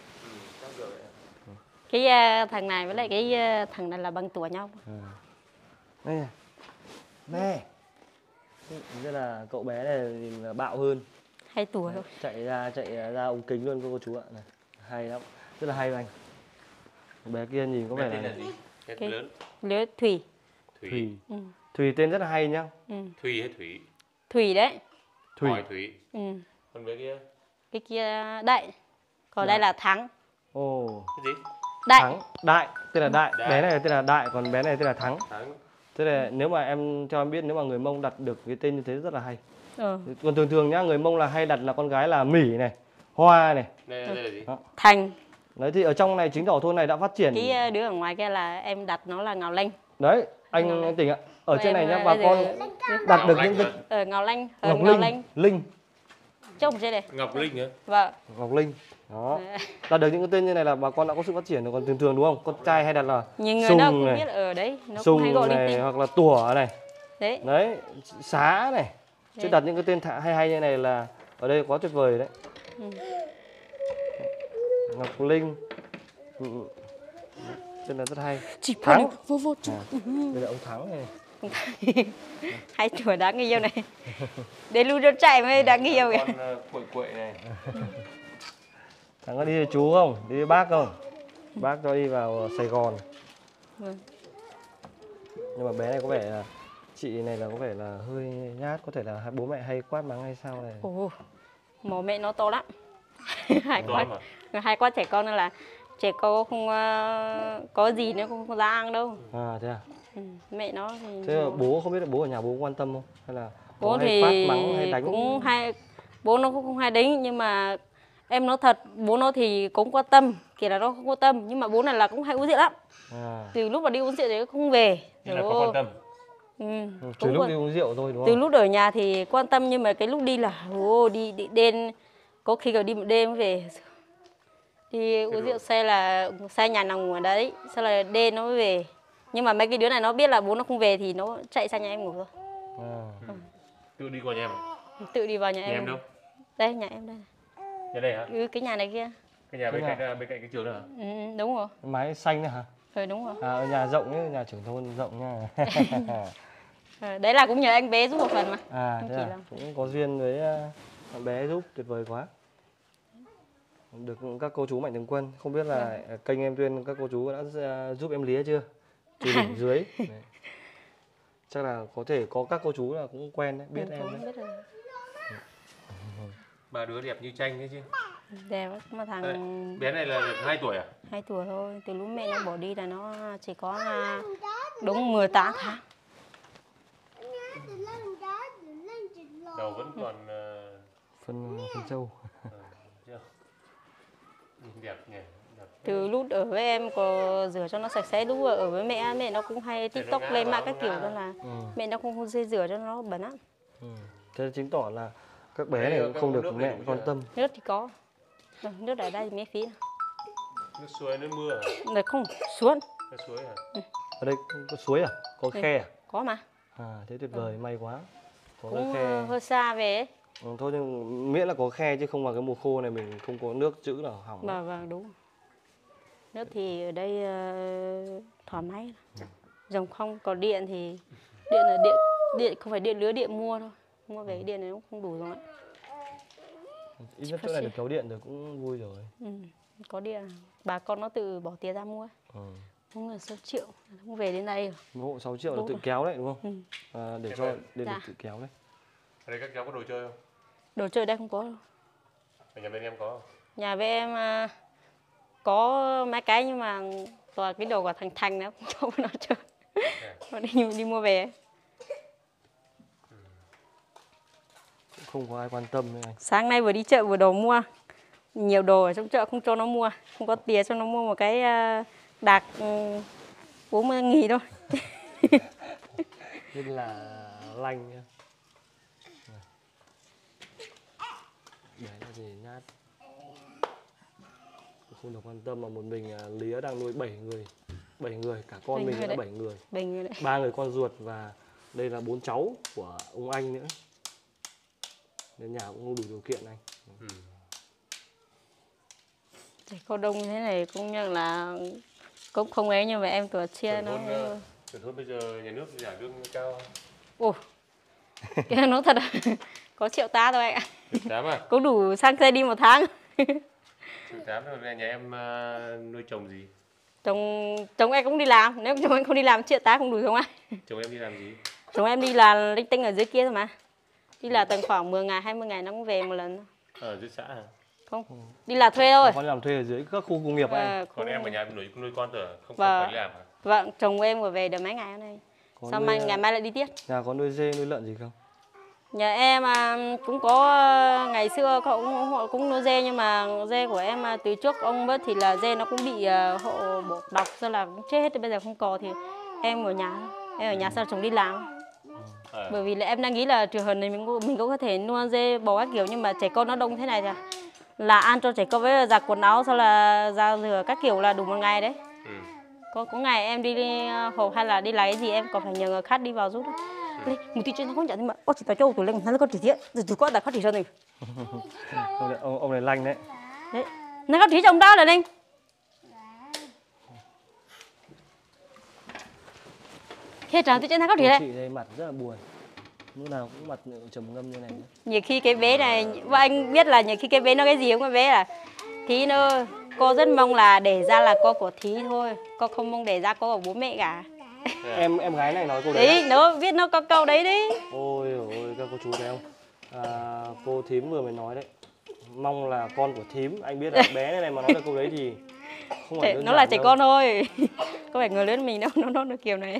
Speaker 1: Cái uh, thằng này với lại cái uh, thằng này là bằng tuổi nhau.
Speaker 2: À. Đây này. Mẹ. Rất là cậu bé này nhìn là bạo hơn.
Speaker 1: Hai tuổi thôi.
Speaker 2: Chạy ra chạy ra ống kính luôn cô chú ạ. Này. Hay lắm. Rất là hay anh. Bé kia nhìn có vẻ là,
Speaker 3: là gì?
Speaker 1: Cái
Speaker 3: lớn.
Speaker 1: lứa Thủy.
Speaker 3: Thủy.
Speaker 2: Thủy.
Speaker 1: Ừ.
Speaker 2: Thủy tên rất là hay nhá.
Speaker 1: Ừ.
Speaker 3: Thủy hay Thủy?
Speaker 1: Thủy đấy.
Speaker 2: Thủy.
Speaker 3: Hỏi Thủy.
Speaker 1: Ừ.
Speaker 3: Còn bé kia?
Speaker 1: Cái kia Đại. Còn
Speaker 2: Đại.
Speaker 1: đây là Thắng.
Speaker 2: Ồ.
Speaker 3: Cái gì?
Speaker 1: Đại.
Speaker 2: Thắng. Đại. Tên là Đại.
Speaker 3: Đại.
Speaker 2: Bé này tên là Đại. Còn bé này tên là Thắng.
Speaker 3: Thắng.
Speaker 2: Thế là nếu mà em theo em biết nếu mà người Mông đặt được cái tên như thế rất là hay.
Speaker 1: Ừ.
Speaker 2: Còn thường thường nhá, người Mông là hay đặt là con gái là Mỉ này, Hoa này.
Speaker 3: Đây, đây là gì?
Speaker 2: Đó.
Speaker 1: Thành.
Speaker 2: Đấy thì ở trong này chính tỏ thôn này đã phát triển.
Speaker 1: Cái đứa ở ngoài kia là em đặt nó là Ngào Lanh.
Speaker 2: Đấy, anh
Speaker 1: Ngào
Speaker 2: anh tỉnh ạ. Ở
Speaker 1: Và
Speaker 2: trên này
Speaker 1: em,
Speaker 2: nhá,
Speaker 1: ờ,
Speaker 2: bà
Speaker 1: bây
Speaker 2: con
Speaker 1: giờ-
Speaker 2: đặt được
Speaker 3: Ngọc
Speaker 2: những
Speaker 3: Linh
Speaker 2: cái
Speaker 3: hả?
Speaker 1: Ở Ngào Lanh. Ở
Speaker 2: Ngọc
Speaker 1: Ngào
Speaker 2: Linh,
Speaker 1: Lanh.
Speaker 2: Linh,
Speaker 1: Trông trên đây.
Speaker 3: Ngọc Linh hả?
Speaker 1: Vâng.
Speaker 2: Ngọc Linh. Đó.
Speaker 1: Đấy.
Speaker 2: Đặt được những cái tên như này là bà con đã có sự phát triển rồi. Còn thường thường đúng không? Con trai hay đặt là
Speaker 1: Nhiều người
Speaker 2: Sùng
Speaker 1: đâu cũng
Speaker 2: này,
Speaker 1: biết là ở đấy. Nó cũng hay
Speaker 2: Sùng
Speaker 1: gọi linh
Speaker 2: này
Speaker 1: tinh.
Speaker 2: hoặc là Tủa này.
Speaker 1: Đấy.
Speaker 2: Đấy, Xá này. Chứ
Speaker 1: Đấy.
Speaker 2: đặt những cái tên thạ- hay hay như này là ở đây quá tuyệt vời đấy.
Speaker 1: Ừ.
Speaker 2: Ngọc Linh. Ừ. Tên là rất hay.
Speaker 1: Chỉ
Speaker 2: Thắng.
Speaker 1: vô vô
Speaker 2: À, đây là ông Thắng này.
Speaker 1: Hai tuổi đáng yêu này. Đến lúc nó chạy mới đáng yêu kìa.
Speaker 3: Con ờ, quậy quậy này.
Speaker 2: Thằng có đi với chú không? Đi với bác không? Bác cho đi vào Sài Gòn.
Speaker 1: Vâng.
Speaker 2: Nhưng mà bé này có vẻ là chị này là có vẻ là hơi nhát, có thể là hai bố mẹ hay quát mắng hay sao này.
Speaker 1: Ồ, mỏ mẹ nó to lắm. Hai
Speaker 3: To
Speaker 1: quá,
Speaker 3: lắm
Speaker 1: hai quá trẻ con nên là trẻ con không uh, có gì nữa không, không ra ăn đâu.
Speaker 2: À thế à?
Speaker 1: Ừ, mẹ nó thì
Speaker 2: Thế là bố không biết là bố ở nhà bố quan tâm không? Hay là bố,
Speaker 1: bố
Speaker 2: hay
Speaker 1: thì
Speaker 2: quát mắng hay đánh?
Speaker 1: cũng hay, bố nó cũng không hay đánh, nhưng mà em nói thật, bố nó thì cũng quan tâm, kể là nó không quan tâm, nhưng mà bố này là cũng hay uống rượu lắm.
Speaker 2: À.
Speaker 1: Từ lúc mà đi uống rượu thì không về.
Speaker 3: Nên là
Speaker 1: Rồi.
Speaker 3: có quan tâm.
Speaker 1: Ừ,
Speaker 2: Ừ,
Speaker 1: cũng
Speaker 2: trừ lúc
Speaker 1: quan-
Speaker 2: đi uống rượu thôi đúng
Speaker 1: từ
Speaker 2: không?
Speaker 1: lúc ở nhà thì quan tâm, nhưng mà cái lúc đi là ô, đi, đi đêm, có khi còn đi một đêm về, đi uống rượu say là say nhà nào ngủ ở đấy, sau là đêm nó mới về. Nhưng mà mấy cái đứa này nó biết là bố nó không về thì nó chạy sang nhà em ngủ thôi,
Speaker 2: À.
Speaker 3: Tự đi qua nhà em à?
Speaker 1: tự đi vào nhà,
Speaker 3: Nhà
Speaker 1: em.
Speaker 3: em đâu?
Speaker 1: Đây, nhà em đây.
Speaker 3: Nhà đây hả?
Speaker 1: Ừ, cái nhà này kia.
Speaker 3: Cái nhà bên
Speaker 2: Cái
Speaker 3: cạnh bên cạnh cái trường đó hả?
Speaker 1: Ừ, đúng rồi.
Speaker 2: Mái xanh nữa hả?
Speaker 1: Ừ, đúng rồi.
Speaker 2: À, ở nhà rộng nhé, nhà trưởng thôn rộng nha.
Speaker 1: Ừ, đấy là cũng nhờ anh bé giúp một phần mà.
Speaker 2: À
Speaker 1: Không
Speaker 2: thế
Speaker 1: chỉ
Speaker 2: à?
Speaker 1: là-
Speaker 2: Cũng có duyên với uh, bé giúp, tuyệt vời quá. Được các cô chú Mạnh Thường Quân. Không biết là kênh em Tuyên các cô chú đã uh, giúp em lía chưa? Chú đỉnh dưới. Đấy. Chắc là có thể có các cô chú là cũng quen đấy, biết
Speaker 1: Ừ,
Speaker 2: em
Speaker 1: cũng
Speaker 2: đấy.
Speaker 1: biết rồi.
Speaker 3: Ba đứa đẹp như tranh thế chứ.
Speaker 1: Đẹp lắm, mà thằng
Speaker 3: Đây, bé này là được hai tuổi à?
Speaker 1: hai tuổi thôi, từ lúc mẹ nó bỏ đi là nó chỉ có à, đúng mười tám tháng.
Speaker 3: Đầu vẫn còn ờ,
Speaker 2: Phân phân trâu.
Speaker 3: chưa? Nhìn đẹp nhỉ. Đẹp.
Speaker 1: Từ lúc ở với em có rửa cho nó sạch sẽ, lúc ở với mẹ mẹ nó cũng hay tiktok
Speaker 3: ngã
Speaker 1: lên mạng
Speaker 3: vào,
Speaker 1: các
Speaker 3: nó
Speaker 1: kiểu,
Speaker 3: ngã.
Speaker 1: nên là
Speaker 2: Ừ.
Speaker 1: mẹ nó cũng không dây rửa cho nó bẩn lắm.
Speaker 2: Ừ. Thế chứng tỏ là các bé
Speaker 3: Đây,
Speaker 2: này
Speaker 3: các
Speaker 2: cũng không
Speaker 3: uống
Speaker 2: được
Speaker 3: nước
Speaker 2: mẹ
Speaker 3: đầy đủ
Speaker 2: quan
Speaker 3: chưa?
Speaker 2: tâm.
Speaker 1: Nước thì có. Rồi, nước ở đây thì miễn phí.
Speaker 3: Nước suối nước mưa à?
Speaker 1: Rồi không xuống.
Speaker 3: Nước suối à?
Speaker 2: Ở đây có suối à? Có
Speaker 1: Đây.
Speaker 2: khe à?
Speaker 1: Có mà.
Speaker 2: À thế tuyệt vời, may quá. Có cái
Speaker 1: Cũng
Speaker 2: khe.
Speaker 1: ờ, hơi xa về ấy.
Speaker 2: Ừ, thôi nhưng miễn là có khe chứ không vào cái mùa khô này mình không có nước trữ nào hỏng.
Speaker 1: Vâng, vâng, đúng. Nước thì ở đây ờ, thoải mái. Dòng không, còn điện thì điện là điện điện không phải điện lưới, điện mua thôi. Mua về cái điện này cũng không đủ rồi ạ.
Speaker 2: Ít nhất chỗ này được kéo điện rồi cũng vui rồi.
Speaker 1: Ừ, có điện, bà con nó tự bỏ tiền ra mua ấy.
Speaker 2: Ừ.
Speaker 1: Có người sáu triệu, không về đến đây rồi.
Speaker 2: Một hộ sáu triệu là
Speaker 1: Đúng
Speaker 2: tự
Speaker 1: rồi.
Speaker 2: kéo đấy đúng không?
Speaker 1: Ừ.
Speaker 2: À, để
Speaker 3: Thế
Speaker 2: cho
Speaker 3: vậy.
Speaker 2: để
Speaker 1: Dạ.
Speaker 2: được tự kéo đấy.
Speaker 3: Ở đây các cháu có đồ chơi không?
Speaker 1: Đồ chơi đây không có đâu.
Speaker 3: Ở nhà bên em có không?
Speaker 1: Nhà với em à, có mấy cái nhưng mà toàn cái đồ của thằng Thành nó không cho nó chơi. Nó đi, đi mua về.
Speaker 2: Cũng không có ai quan tâm nữa anh.
Speaker 1: Sáng nay vừa đi chợ vừa đồ mua. Nhiều đồ ở trong chợ không cho nó mua. Không có tiền cho nó mua một cái à, đạc um, bốn mươi nghìn thôi.
Speaker 2: Nên là lanh nhá. Đấy là gì nhát. Không được quan tâm mà một mình à, Lía đang nuôi bảy người. bảy người, cả con
Speaker 1: Bảy
Speaker 2: mình
Speaker 1: người
Speaker 2: đã
Speaker 1: đấy.
Speaker 2: bảy người.
Speaker 1: Bảy người đấy.
Speaker 2: Ba người con ruột và đây là bốn cháu của ông anh nữa. Nên nhà cũng không đủ điều kiện anh.
Speaker 3: Ừ.
Speaker 1: Trẻ con đông như thế này cũng nhận là cũng không ấy, nhưng mà em tuổi chia
Speaker 3: Chuẩn
Speaker 1: nó
Speaker 3: thôn, ờ, chuẩn thôn bây giờ nhà nước trả lương cao.
Speaker 1: ồ cái nó thật à? Có triệu tá thôi anh ạ.
Speaker 3: Triệu tám à?
Speaker 1: Cũng đủ xăng xe đi một tháng.
Speaker 3: Triệu tám rồi nhà em ờ, nuôi trồng gì?
Speaker 1: chồng chồng em cũng đi làm, nếu chồng em không đi làm triệu tá không đủ không anh?
Speaker 3: Chồng em đi làm gì?
Speaker 1: Chồng em đi là linh tinh ở dưới kia thôi mà, đi là tầm khoảng mười ngày hai mươi ngày nó cũng về một lần.
Speaker 3: Ở dưới xã à?
Speaker 1: Không, đi là thuê thôi.
Speaker 2: Con làm thuê ở dưới các khu công nghiệp anh.
Speaker 1: Ờ,
Speaker 3: Còn
Speaker 1: khu-
Speaker 3: em ở nhà nuôi nuôi con rồi, không, không
Speaker 1: Vâng.
Speaker 3: phải đi làm à?
Speaker 1: Vâng, chồng em vừa về được mấy ngày hôm nay.
Speaker 2: Có
Speaker 1: Sau
Speaker 2: nuôi,
Speaker 1: mai ngày mai lại đi tiếp.
Speaker 2: nhà có nuôi dê, nuôi lợn gì không?
Speaker 1: Nhà em à, cũng có à, ngày xưa họ cũng họ cũng nuôi dê, nhưng mà dê của em à, từ trước ông mất thì là dê nó cũng bị à, họ bỏ độc, do là cũng chết hết, bây giờ không có thì em ở nhà em ở nhà sau chồng đi làm.
Speaker 3: À.
Speaker 1: Bởi vì là em đang nghĩ là trường hợp này mình cũng, mình cũng có thể nuôi dê bò các kiểu, nhưng mà trẻ con nó đông thế này thì là ăn cho trẻ con với giặt quần áo sau là ra rửa các kiểu là đủ một ngày đấy.
Speaker 3: Ừ.
Speaker 1: Có có ngày em đi, đi hộp hay là đi lấy cái gì em còn phải nhờ người khác đi vào giúp. Đây, một tí chuyện nó không trả nhưng mà ô chỉ tao cho tụi lên nó có chỉ thiệt rồi tụi con đã phát chỉ cho rồi.
Speaker 2: Ông này, ông, ông này lanh đấy.
Speaker 1: Đấy, nó có chỉ trong đó rồi lên. Thế chẳng tụi chuyện nó có chỉ
Speaker 2: Cô
Speaker 1: đấy.
Speaker 2: chị đây mặt rất là buồn. Lúc nào cũng mặt trầm ngâm như này nhé.
Speaker 1: Nhiều khi cái bé này, và anh biết là nhiều khi cái bé nó cái gì không, cái bé là Thí nó cô rất mong là để ra là con của Thí thôi, con không mong để ra con của bố mẹ cả.
Speaker 2: Em em gái này nói câu đấy.
Speaker 1: Đấy, nó biết nó có câu đấy đấy.
Speaker 2: Ôi ôi các cô chú thấy không? À, cô thím vừa mới nói đấy. Mong là con của thím, anh biết là bé này mà nói được câu đấy thì không phải
Speaker 1: Trẻ,
Speaker 2: đơn
Speaker 1: nó là
Speaker 2: giản
Speaker 1: trẻ
Speaker 2: đâu.
Speaker 1: con thôi. Có phải người lớn mình đâu nó nói được kiểu này.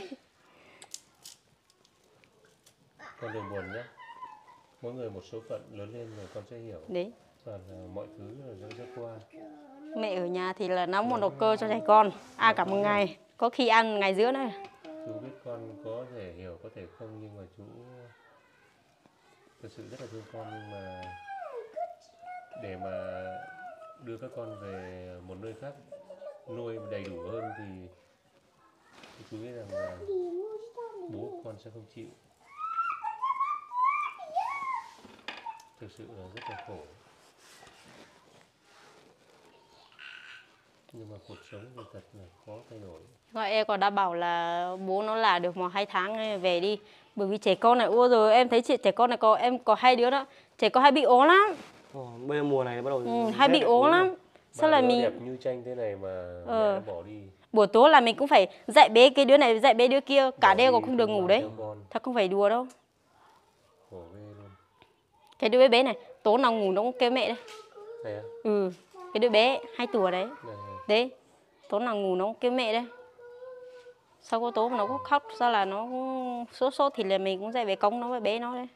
Speaker 3: Con đừng buồn nhé. Mỗi người một số phận, lớn lên rồi con sẽ hiểu.
Speaker 1: Đấy.
Speaker 3: Và là mọi thứ rồi nó sẽ qua.
Speaker 1: Mẹ ở nhà thì là nấu một nồi cơm cho trẻ con ăn cả một ngày, có khi ăn ngày giữa nữa.
Speaker 3: Chú biết con có thể hiểu, có thể không, nhưng mà chú thật sự rất là thương con, nhưng mà để mà đưa các con về một nơi khác nuôi đầy đủ hơn thì chú biết rằng là bố con sẽ không chịu. Thực sự là rất là khổ. Nhưng mà cuộc sống thì thật là khó thay đổi.
Speaker 1: Gọi em còn đã bảo là bố nó là được một hai tháng về đi. Bởi vì trẻ con này, ua rồi em thấy chị trẻ con này có em có hai đứa đó, trẻ con hay bị ốm lắm.
Speaker 2: Ồ, bây giờ mùa này bắt đầu
Speaker 1: Ừ, hay
Speaker 2: rét
Speaker 1: bị
Speaker 2: đấy,
Speaker 1: ốm
Speaker 2: đúng
Speaker 1: lắm.
Speaker 2: rồi.
Speaker 1: Sao
Speaker 3: Ba
Speaker 1: là
Speaker 3: đứa
Speaker 1: mình
Speaker 3: đẹp như tranh thế này mà
Speaker 1: Ờ.
Speaker 3: mẹ nó bỏ đi.
Speaker 1: buổi tối là mình cũng phải dạy bế cái đứa này dạy bế đứa kia, cả
Speaker 3: Bỏ
Speaker 1: đêm
Speaker 3: đi
Speaker 1: còn không được
Speaker 3: không
Speaker 1: ngủ
Speaker 3: lo
Speaker 1: đấy.
Speaker 3: cho con.
Speaker 1: Thật không phải đùa đâu.
Speaker 3: Khổ ghê luôn.
Speaker 1: Cái đứa bé bé này tối nào ngủ nó cũng kêu mẹ đấy.
Speaker 3: Này á?
Speaker 1: Ừ, cái đứa bé hai tuổi đấy.
Speaker 3: Này.
Speaker 1: Đấy, tối nào ngủ nó cũng kêu mẹ đấy. Sau có tối mà nó cũng khóc, sao là nó cũng sốt sốt thì là mình cũng dạy về công nó với bé nó đấy.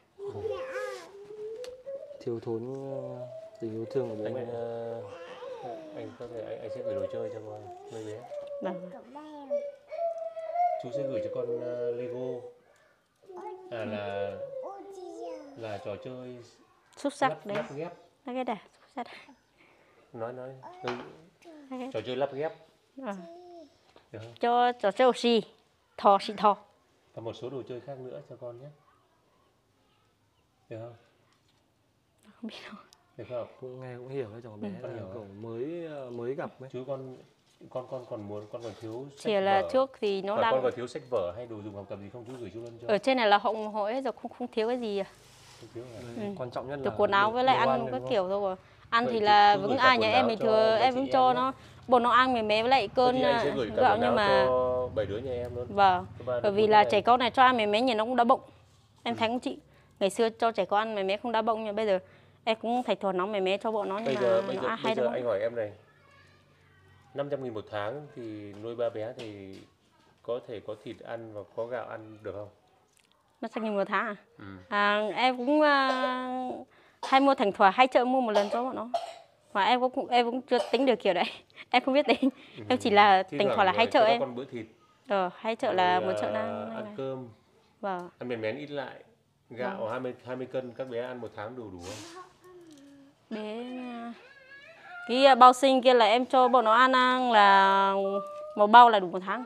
Speaker 2: Thiếu thốn uh, tình yêu thương của bố
Speaker 3: Anh,
Speaker 2: mẹ.
Speaker 3: ờ, anh có thể anh, anh sẽ gửi đồ chơi cho con mấy bé.
Speaker 1: Vâng.
Speaker 3: Chú sẽ gửi cho con uh, Lego. À là là trò chơi
Speaker 1: Xúc sắc
Speaker 3: lắp,
Speaker 1: đấy.
Speaker 3: lắp ghép.
Speaker 1: Nó cái này, xúc sắc.
Speaker 3: Nói nói. Ừ.
Speaker 1: Nó cái-
Speaker 3: Trò chơi lắp ghép.
Speaker 1: Ờ.
Speaker 3: Được không?
Speaker 1: Cho cho cho xì thò xì thò.
Speaker 3: Và một số đồ chơi khác nữa cho con nhé. Được không?
Speaker 1: Không biết đâu.
Speaker 3: Được không?
Speaker 2: Cũng nghe cũng hiểu đấy, chồng bé
Speaker 3: Con
Speaker 2: là
Speaker 3: hiểu.
Speaker 2: cậu mới uh, mới gặp ấy.
Speaker 3: Chú con con con còn muốn con còn thiếu sách
Speaker 1: Chỉ là
Speaker 3: vở.
Speaker 1: trước thì nó
Speaker 3: Và con
Speaker 1: đang
Speaker 3: còn thiếu sách vở hay đồ dùng học tập gì không, chú gửi chú luôn cho.
Speaker 1: ở trên này là hậu hội hết rồi, không không thiếu cái gì à.
Speaker 3: Không thiếu hả?
Speaker 2: Đấy, quan trọng nhất
Speaker 1: Từ
Speaker 2: là
Speaker 1: quần áo với lại
Speaker 2: đồ
Speaker 1: ăn
Speaker 2: đấy,
Speaker 1: các
Speaker 2: đúng không?
Speaker 1: kiểu thôi rồi. Ăn
Speaker 3: Vậy
Speaker 1: thì
Speaker 3: thì
Speaker 1: là
Speaker 3: chú
Speaker 1: vẫn
Speaker 3: gửi cả
Speaker 1: ai
Speaker 3: quần
Speaker 1: nhà em
Speaker 3: áo
Speaker 1: bình
Speaker 3: cho
Speaker 1: thường
Speaker 3: mấy
Speaker 1: em
Speaker 3: chị
Speaker 1: vẫn
Speaker 3: em
Speaker 1: cho
Speaker 3: nhé.
Speaker 1: nó bột nó ăn mềm mềm với lại
Speaker 3: Thế
Speaker 1: cơn
Speaker 3: thì anh sẽ gửi cả
Speaker 1: gạo,
Speaker 3: quần
Speaker 1: nhưng
Speaker 3: áo
Speaker 1: mà
Speaker 3: cho bảy đứa nhà em luôn.
Speaker 1: vâng,
Speaker 3: Cho ba đứa
Speaker 1: bởi vì
Speaker 3: bốn
Speaker 1: là
Speaker 3: đứa
Speaker 1: trẻ
Speaker 3: này.
Speaker 1: con này cho ăn mềm mềm nhìn nó cũng đau bụng. Em thấy không chị? Ngày xưa cho trẻ con ăn mềm mềm không đau bụng, nhưng bây giờ em cũng thạch thuần nó mềm mềm cho bọn nó, nhưng
Speaker 3: Bây
Speaker 1: mà
Speaker 3: giờ bây
Speaker 1: nó
Speaker 3: giờ
Speaker 1: hay
Speaker 3: bây giờ
Speaker 1: đau
Speaker 3: anh
Speaker 1: bụng.
Speaker 3: hỏi em này, năm trăm nghìn một tháng thì nuôi ba bé thì có thể có thịt ăn và có gạo ăn được không?
Speaker 1: Nó chắc nghìn một tháng à?
Speaker 3: Ừ.
Speaker 1: À, em cũng uh, hay mua thành thỏa, hay chợ mua một lần cho bọn nó. Mà em cũng em cũng chưa tính được kiểu đấy. Em không biết tính. Em chỉ là
Speaker 3: Thi
Speaker 1: thành
Speaker 3: thoảng
Speaker 1: thỏa là hay
Speaker 3: cho
Speaker 1: chợ
Speaker 3: các
Speaker 1: em.
Speaker 3: con bữa thịt.
Speaker 1: Ờ, hay chợ là
Speaker 3: rồi,
Speaker 1: một chợ
Speaker 3: à,
Speaker 1: đang
Speaker 3: ăn cơm,
Speaker 1: vâng.
Speaker 3: ăn mén mén ít lại. Gạo hai mươi hai mươi cân các bé ăn một tháng đủ đủ không?
Speaker 1: Đến à, cái à, bao sinh kia là em cho bọn nó ăn, ăn là một bao là đủ một tháng.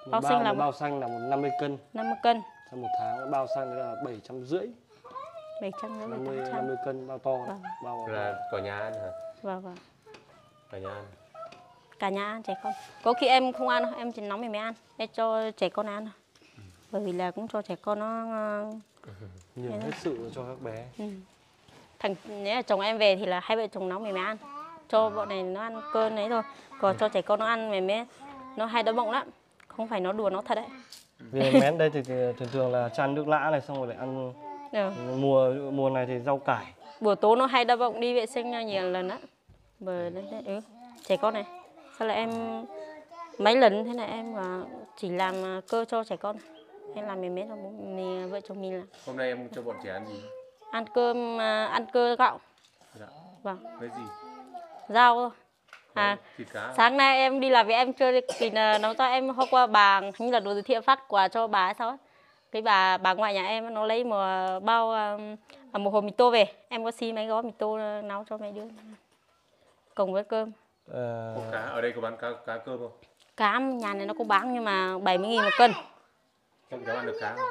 Speaker 1: Bao xanh là
Speaker 2: bao xanh là một năm mươi cân.
Speaker 1: năm mươi cân.
Speaker 2: Trong một tháng bao xanh là bảy trăm rưỡi.
Speaker 1: bảy trăm rưỡi
Speaker 2: năm mươi,
Speaker 1: tám trăm.
Speaker 2: năm mươi cân bao to.
Speaker 1: Vâng.
Speaker 2: Bao
Speaker 3: Là cả nhà ăn hả?
Speaker 1: Vâng vâng.
Speaker 3: Cả nhà ăn.
Speaker 1: Cả nhà ăn, trẻ con. Có khi em không ăn đâu, em chỉ nóng mì mới ăn. Em cho trẻ con ăn thôi. Bởi vì là cũng cho trẻ con nó
Speaker 2: nhiều hết sự cho các bé.
Speaker 1: ừ. Thằng nếu là chồng em về thì là hai vợ chồng nấu mì mới ăn. Cho bọn này nó ăn cơm đấy thôi. Còn cho trẻ con nó ăn mì mới nó hay đau bụng lắm. Không phải nó đùa nó thật đấy.
Speaker 2: Vì mén đây thì thường thường là chan nước lã này xong rồi lại ăn
Speaker 1: Ừ.
Speaker 2: mùa mùa này thì rau cải.
Speaker 1: Buổi tối nó hay đau bụng đi vệ sinh nhiều lần á. Bởi đấy, đấy, ừ. Trẻ con này. Sao là em mấy lần thế này em chỉ làm cơ cho trẻ con. Em làm mì mến cho bố mì vợ chồng mình là.
Speaker 3: Hôm nay em cho bọn trẻ ăn gì?
Speaker 1: Ăn cơm ăn cơ gạo.
Speaker 3: Dạ.
Speaker 1: Vâng.
Speaker 3: Với gì?
Speaker 1: Rau thôi. À,
Speaker 3: thịt cá.
Speaker 1: sáng nay em đi làm với em chưa thì nấu cho em hôm qua bà như là đồ giới thiệu phát quà cho bà hay sao ấy. Cái bà bà ngoại nhà em nó lấy một bao một hộp mì tô về, em có xi mấy gói mì tô nấu cho mấy đứa cùng với cơm.
Speaker 2: Ờ...
Speaker 3: Có cá ở đây có bán cá cá cơm không?
Speaker 1: Cá nhà này nó có bán nhưng mà bảy mươi nghìn một cân.
Speaker 3: Không cháu ăn được cá không?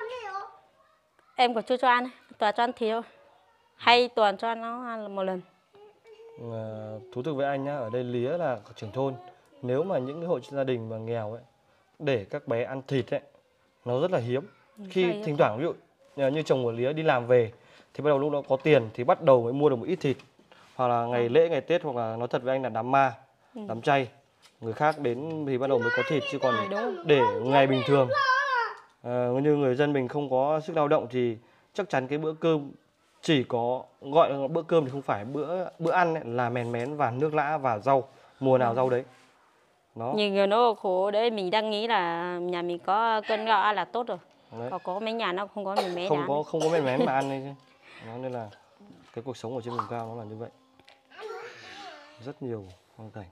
Speaker 1: Em còn chưa cho ăn, toàn cho ăn thịt thôi. Hay toàn cho nó ăn một lần.
Speaker 2: Uh, thú thực với anh nhá, ở đây Lía là trưởng thôn. Nếu mà những cái hộ gia đình mà nghèo ấy, để các bé ăn thịt ấy, nó rất là hiếm. Khi thỉnh thoảng ví dụ như chồng của Lía đi làm về thì bắt đầu lúc đó có tiền thì bắt đầu mới mua được một ít thịt. Hoặc là ngày lễ, ngày Tết, hoặc là nói thật với anh là đám ma, ừ. đám chay, người khác đến thì bắt đầu mới có thịt. Chứ còn để ngày bình thường uh, như người dân mình không có sức lao động thì chắc chắn cái bữa cơm chỉ có gọi là bữa cơm thì không phải bữa bữa ăn ấy, là mèn mén và nước lã và rau, mùa nào rau đấy. Nó
Speaker 1: nhiều người nó khổ đấy, mình đang nghĩ là nhà mình có cân gạo ăn là tốt rồi.
Speaker 2: Đấy.
Speaker 1: Còn có mấy nhà nó không có mèn mén
Speaker 2: không có không có mèn mén mà ăn đấy chứ. Nó nên là cái cuộc sống ở trên vùng cao nó là như vậy. Rất nhiều hoàn cảnh.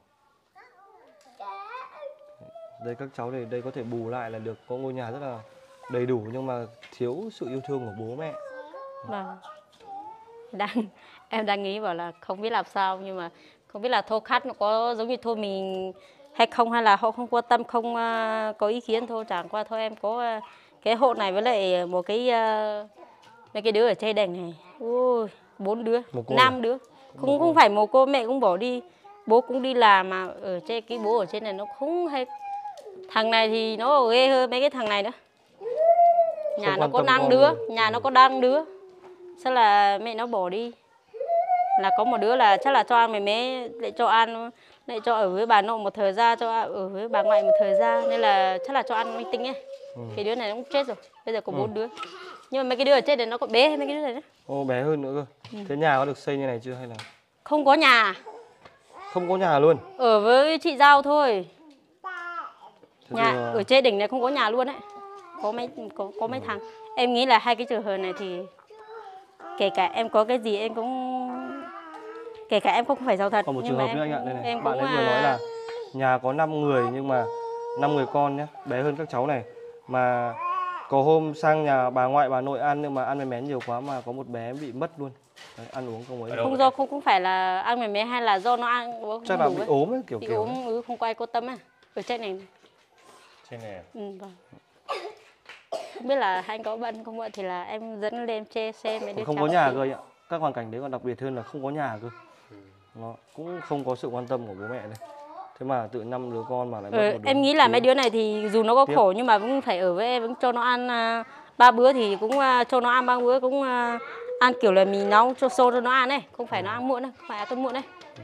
Speaker 2: Đây các cháu này đây có thể bù lại là được có ngôi nhà rất là đầy đủ nhưng mà thiếu sự yêu thương của bố mẹ.
Speaker 1: Vâng. Đang em đang nghĩ bảo là không biết làm sao nhưng mà không biết là thôn khác nó có giống như thôn mình hay không, hay là họ không quan tâm, không uh, có ý kiến thôi. Chẳng qua thôi em có uh, cái hộ này với lại một cái uh, mấy cái đứa ở trên đành này, ui bốn đứa, năm đứa, không không phải một cô, mẹ cũng bỏ đi, bố cũng đi làm mà ở trên cái bố ở trên này nó không hay. Thằng này thì nó ghê hơn mấy cái thằng này nữa. Nhà nó có năm đứa, nhà nó có năm đứa. Sao là mẹ nó bỏ đi. Là có một đứa là chắc là cho ăn mày mé, lại cho ăn, lại cho ở với bà nội một thời gian, cho ở với bà ngoại một thời gian. Nên là chắc là cho ăn linh tinh ấy. Ừ. Cái đứa này nó cũng chết rồi, bây giờ có bốn ừ. đứa. Nhưng mà mấy cái đứa ở trên này nó có bé hơn mấy cái đứa này đấy.
Speaker 2: Ô, bé hơn nữa cơ. Ừ. Thế nhà có được xây như này chưa hay là?
Speaker 1: Không có nhà.
Speaker 2: Không có nhà luôn?
Speaker 1: Ở với chị Giao thôi.
Speaker 2: Thế
Speaker 1: Nhà
Speaker 2: là...
Speaker 1: ở trên đỉnh này không có nhà luôn đấy. Có mấy, có, có mấy ừ. thằng. Em nghĩ là hai cái trường hợp này thì kể cả em có cái gì em cũng, kể cả em không phải giàu thật.
Speaker 2: Còn một
Speaker 1: nhưng
Speaker 2: trường
Speaker 1: mà
Speaker 2: hợp nữa anh ạ, đây này.
Speaker 1: Em
Speaker 2: bạn ấy vừa nói là nhà có năm người nhưng mà năm người con nhé, bé hơn các cháu này. Mà có hôm sang nhà bà ngoại bà nội ăn nhưng mà ăn mén mén nhiều quá mà có một bé bị mất luôn. Đấy, ăn uống không ấy.
Speaker 1: Không do không không phải là ăn mén mén hay là do nó ăn uống
Speaker 2: chắc là bị ấy. ốm ấy, kiểu
Speaker 1: bị
Speaker 2: kiểu
Speaker 1: ốm, ừ, không có ai quan tâm à. Ở trên này.
Speaker 3: Trên này.
Speaker 1: Ừ, vâng. Không biết là anh có bận không bận thì là em dẫn lên chê xem mấy đứa
Speaker 2: không
Speaker 1: cháu
Speaker 2: có nhà
Speaker 1: thì...
Speaker 2: cơ ạ. Các hoàn cảnh đấy còn đặc biệt hơn là không có nhà cơ. Ừ. Nó cũng không có sự quan tâm của bố mẹ đây. Thế mà tự năm đứa con mà lại mất
Speaker 1: ừ,
Speaker 2: một đứa.
Speaker 1: Em nghĩ là mấy đứa này thì dù nó có Tiếp. khổ nhưng mà vẫn phải ở với em, vẫn cho nó ăn uh, ba bữa thì cũng uh, cho nó ăn ba bữa, cũng uh, ăn kiểu là mình nấu cho xô cho nó ăn đấy, không phải ừ. nó ăn muộn đâu, không phải ăn tối muộn đấy. Ừ.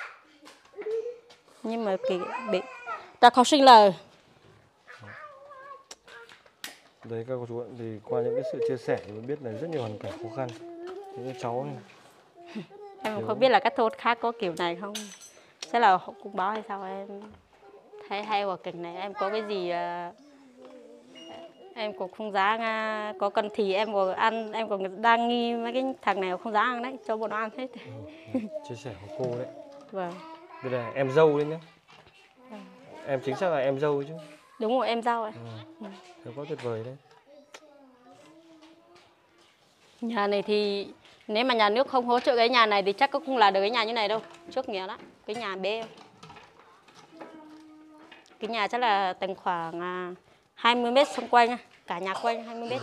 Speaker 1: Nhưng mà cái bị ta học sinh là
Speaker 2: đấy các cô chú thì qua những cái sự chia sẻ thì mới biết là rất nhiều hoàn cảnh khó khăn những cháu này.
Speaker 1: Em Điều... không biết là các thôn khác có kiểu này không, sẽ là họ cũng báo hay sao em thấy hay hoàn cảnh này. Em có cái gì uh, em cũng không dám uh, có cần thì em còn ăn, em còn đang nghi mấy cái thằng này không dám ăn đấy, cho bọn nó ăn hết.
Speaker 2: Ừ, chia sẻ của cô đấy.
Speaker 1: Vâng.
Speaker 2: Đây là em dâu đấy nhé. Ừ. Em chính xác là em dâu chứ.
Speaker 1: Đúng rồi, em dâu ạ.
Speaker 2: Ừ. Ừ. Quá tuyệt vời đấy.
Speaker 1: Nhà này thì nếu mà nhà nước không hỗ trợ cái nhà này thì chắc cũng không là được cái nhà như này đâu. Trước nghèo lắm, cái nhà bé. Cái nhà chắc là tầm khoảng hai mươi mét xung quanh, cả nhà quanh hai mươi mét.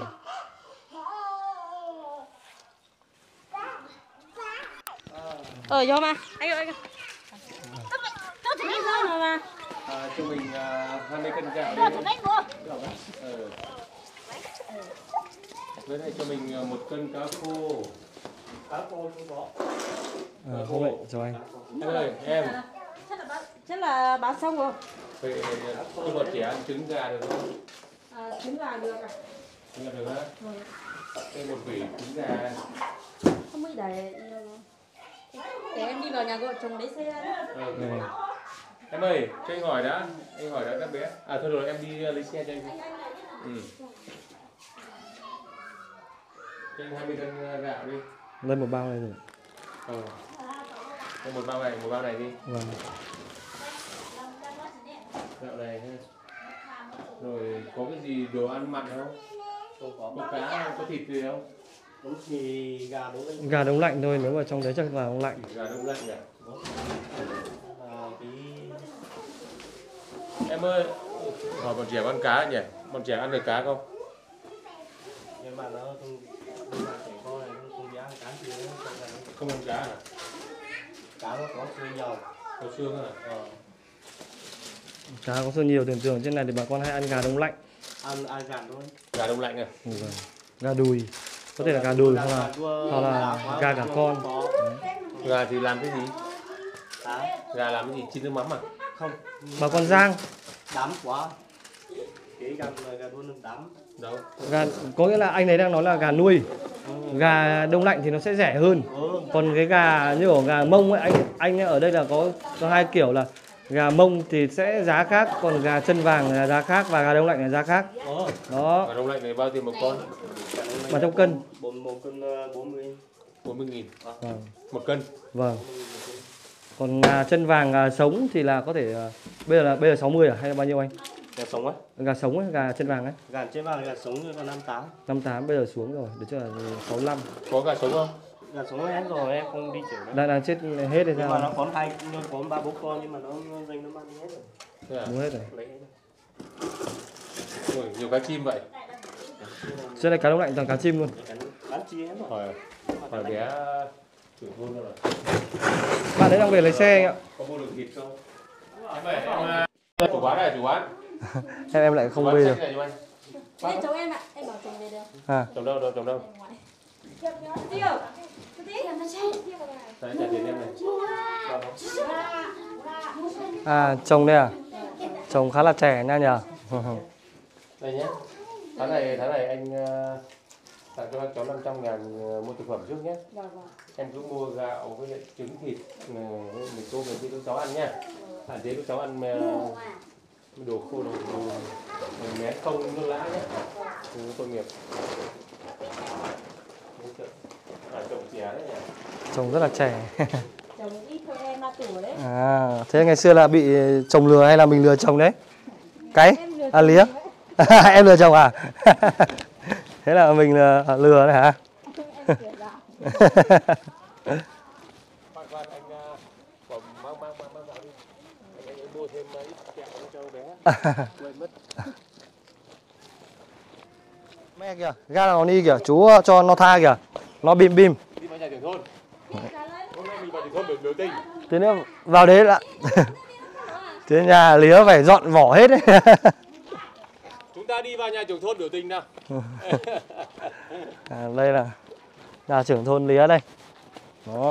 Speaker 1: Ờ vô mà, anh ơi anh ơi. Mà.
Speaker 3: À, cho mình uh, hai mươi cân gạo đi. Ừ. Với lại cho mình uh, một cân cá khô. Cá khô không có.
Speaker 2: À, không vậy cho anh.
Speaker 3: Em ơi, em.
Speaker 1: Chắc là bán, chắc là bán xong rồi.
Speaker 3: Vậy con bọn trẻ ăn trứng gà được không?
Speaker 1: À, trứng gà được à?
Speaker 3: Trứng gà được á?
Speaker 1: Ừ.
Speaker 3: Đây một vỉ trứng gà.
Speaker 1: Không biết để để em đi vào nhà gọi chồng lấy xe ra.
Speaker 3: Ừ. Em ơi, cho anh hỏi đã, anh hỏi đã các bé. À thôi rồi em đi lấy xe cho anh. Ừ. Cho anh hai mươi cân gạo đi.
Speaker 2: Lên một bao này rồi.
Speaker 3: Ừ. Cho một bao này, một bao này đi.
Speaker 2: Vâng.
Speaker 3: Gạo này ha. Rồi có cái gì đồ ăn mặn không? Không có. Có cá không? Có thịt gì không?
Speaker 4: Đúng thì gà đúng lạnh.
Speaker 2: Gà đông lạnh thôi, nếu mà trong đấy chắc là đông lạnh.
Speaker 3: Gà đông lạnh nhỉ?
Speaker 4: À, tí...
Speaker 3: Em ơi, hỏi bọn trẻ ăn cá nhỉ? Bọn trẻ ăn được cá không?
Speaker 4: Nhưng mà nó không không phải trẻ con này nó không dám cá gì nữa.
Speaker 3: Không ăn cá à?
Speaker 4: Cá nó có xương dầu.
Speaker 3: Có xương à?
Speaker 4: Ờ.
Speaker 2: Cá có xương nhiều, thường thường trên này thì bà con hay ăn gà đông lạnh.
Speaker 4: Ăn ăn gà thôi.
Speaker 3: Gà đông lạnh à?
Speaker 2: Ừ, vâng. Gà đùi, có thể là gà đùi hoặc là hoặc là gà cả con.
Speaker 3: Gà thì làm cái gì?
Speaker 4: Cá.
Speaker 3: Gà làm cái gì? Chiên nước mắm à?
Speaker 4: Không.
Speaker 2: Bà con rang.
Speaker 4: Đám quá. Cái gà là gà đuôi nước đám.
Speaker 3: Đâu?
Speaker 2: Gà có nghĩa là anh ấy đang nói là gà nuôi. Gà đông lạnh thì nó sẽ rẻ hơn.
Speaker 4: Ừ.
Speaker 2: Còn cái gà như ở gà Mông ấy, anh anh ở đây là có có hai kiểu là gà Mông thì sẽ giá khác, còn gà chân vàng là giá khác và gà đông lạnh là giá khác.
Speaker 4: Ờ.
Speaker 2: Đó,
Speaker 3: Gà đông lạnh này bao tiền một con?
Speaker 2: mà trong cân.
Speaker 4: Bốn một cân bốn mươi.
Speaker 3: bốn mươi nghìn
Speaker 2: Vâng.
Speaker 3: một cân.
Speaker 2: Vâng. Còn gà chân vàng, gà sống thì là có thể uh, bây giờ là bây giờ sáu mươi à hay là bao nhiêu anh?
Speaker 4: Gà sống á?
Speaker 2: Gà sống ấy, gà chân vàng ấy.
Speaker 4: Gà trên vàng gà sống là năm tám.
Speaker 2: năm tám bây giờ xuống rồi, được chưa? sáu mươi lăm.
Speaker 3: Có gà sống không?
Speaker 4: Gà sống hết rồi em không đi chở nữa.
Speaker 2: Đang đang chết hết rồi
Speaker 4: Nhưng mà nó
Speaker 2: sao?
Speaker 4: còn hai nó còn ba bốn con nhưng mà nó nó dành nó ăn hết rồi.
Speaker 3: Thế à?
Speaker 2: Mua hết rồi.
Speaker 4: Lấy hết rồi.
Speaker 3: Ôi, nhiều cá chim vậy.
Speaker 2: Trên này cá đông lạnh toàn cá chim luôn.
Speaker 4: Bán chi hết rồi.
Speaker 3: Hỏi, hỏi bé trưởng thôn đâu rồi?
Speaker 2: Bạn ấy đang về lấy xe anh ạ.
Speaker 3: Có mua được thịt không? Em ơi, em chủ quán này, chủ quán.
Speaker 2: Em em lại không về được.
Speaker 3: Này, anh.
Speaker 1: Đây chồng em ạ, em bảo chồng về được.
Speaker 2: À.
Speaker 3: Chồng đâu, đâu, chồng đâu?
Speaker 1: Tiêu. Tiêu làm nó chết.
Speaker 3: Đấy, trả tiền em này.
Speaker 2: À, chồng đây à? Chồng khá là trẻ nha nhờ.
Speaker 3: Đây nhé. Tháng này, tháng này anh uh, tặng cho các cháu năm trăm ngàn uh, mua thực phẩm trước nhé. Em cứ mua gạo với lại trứng thịt, uh, mình tô về cho các cháu ăn nhá. Hạn chế các cháu ăn uh, đồ khô, đồ, đồ, đồ mén không, nước lã nhé. Từ tội nghiệp. À, chồng trẻ đấy nhỉ?
Speaker 2: Chồng rất là trẻ.
Speaker 1: Chồng ít thôi em ba tuổi đấy.
Speaker 2: À, thế ngày xưa là bị chồng lừa hay là mình lừa chồng đấy? Cái? À, lía? Em lừa chồng à? Thế là mình lừa, lừa đấy hả?
Speaker 3: Khoan khoan anh uh, mang mang mang mang vào đi. Anh anh mua thêm ít kẹo cho bé. Quên mất.
Speaker 2: Mẹ kìa, ga nó đi kìa, chú cho nó tha kìa. Nó bim bim.
Speaker 3: Đi vào nhà trưởng thôn. Hôm nay mình vào trưởng thôn biểu biểu tình.
Speaker 2: Thế nữa vào đấy là thế nhà lía phải dọn vỏ hết đấy.
Speaker 3: Chúng ta đi vào nhà trưởng thôn biểu tình nào.
Speaker 2: À, đây là nhà trưởng thôn lía đây. Đó.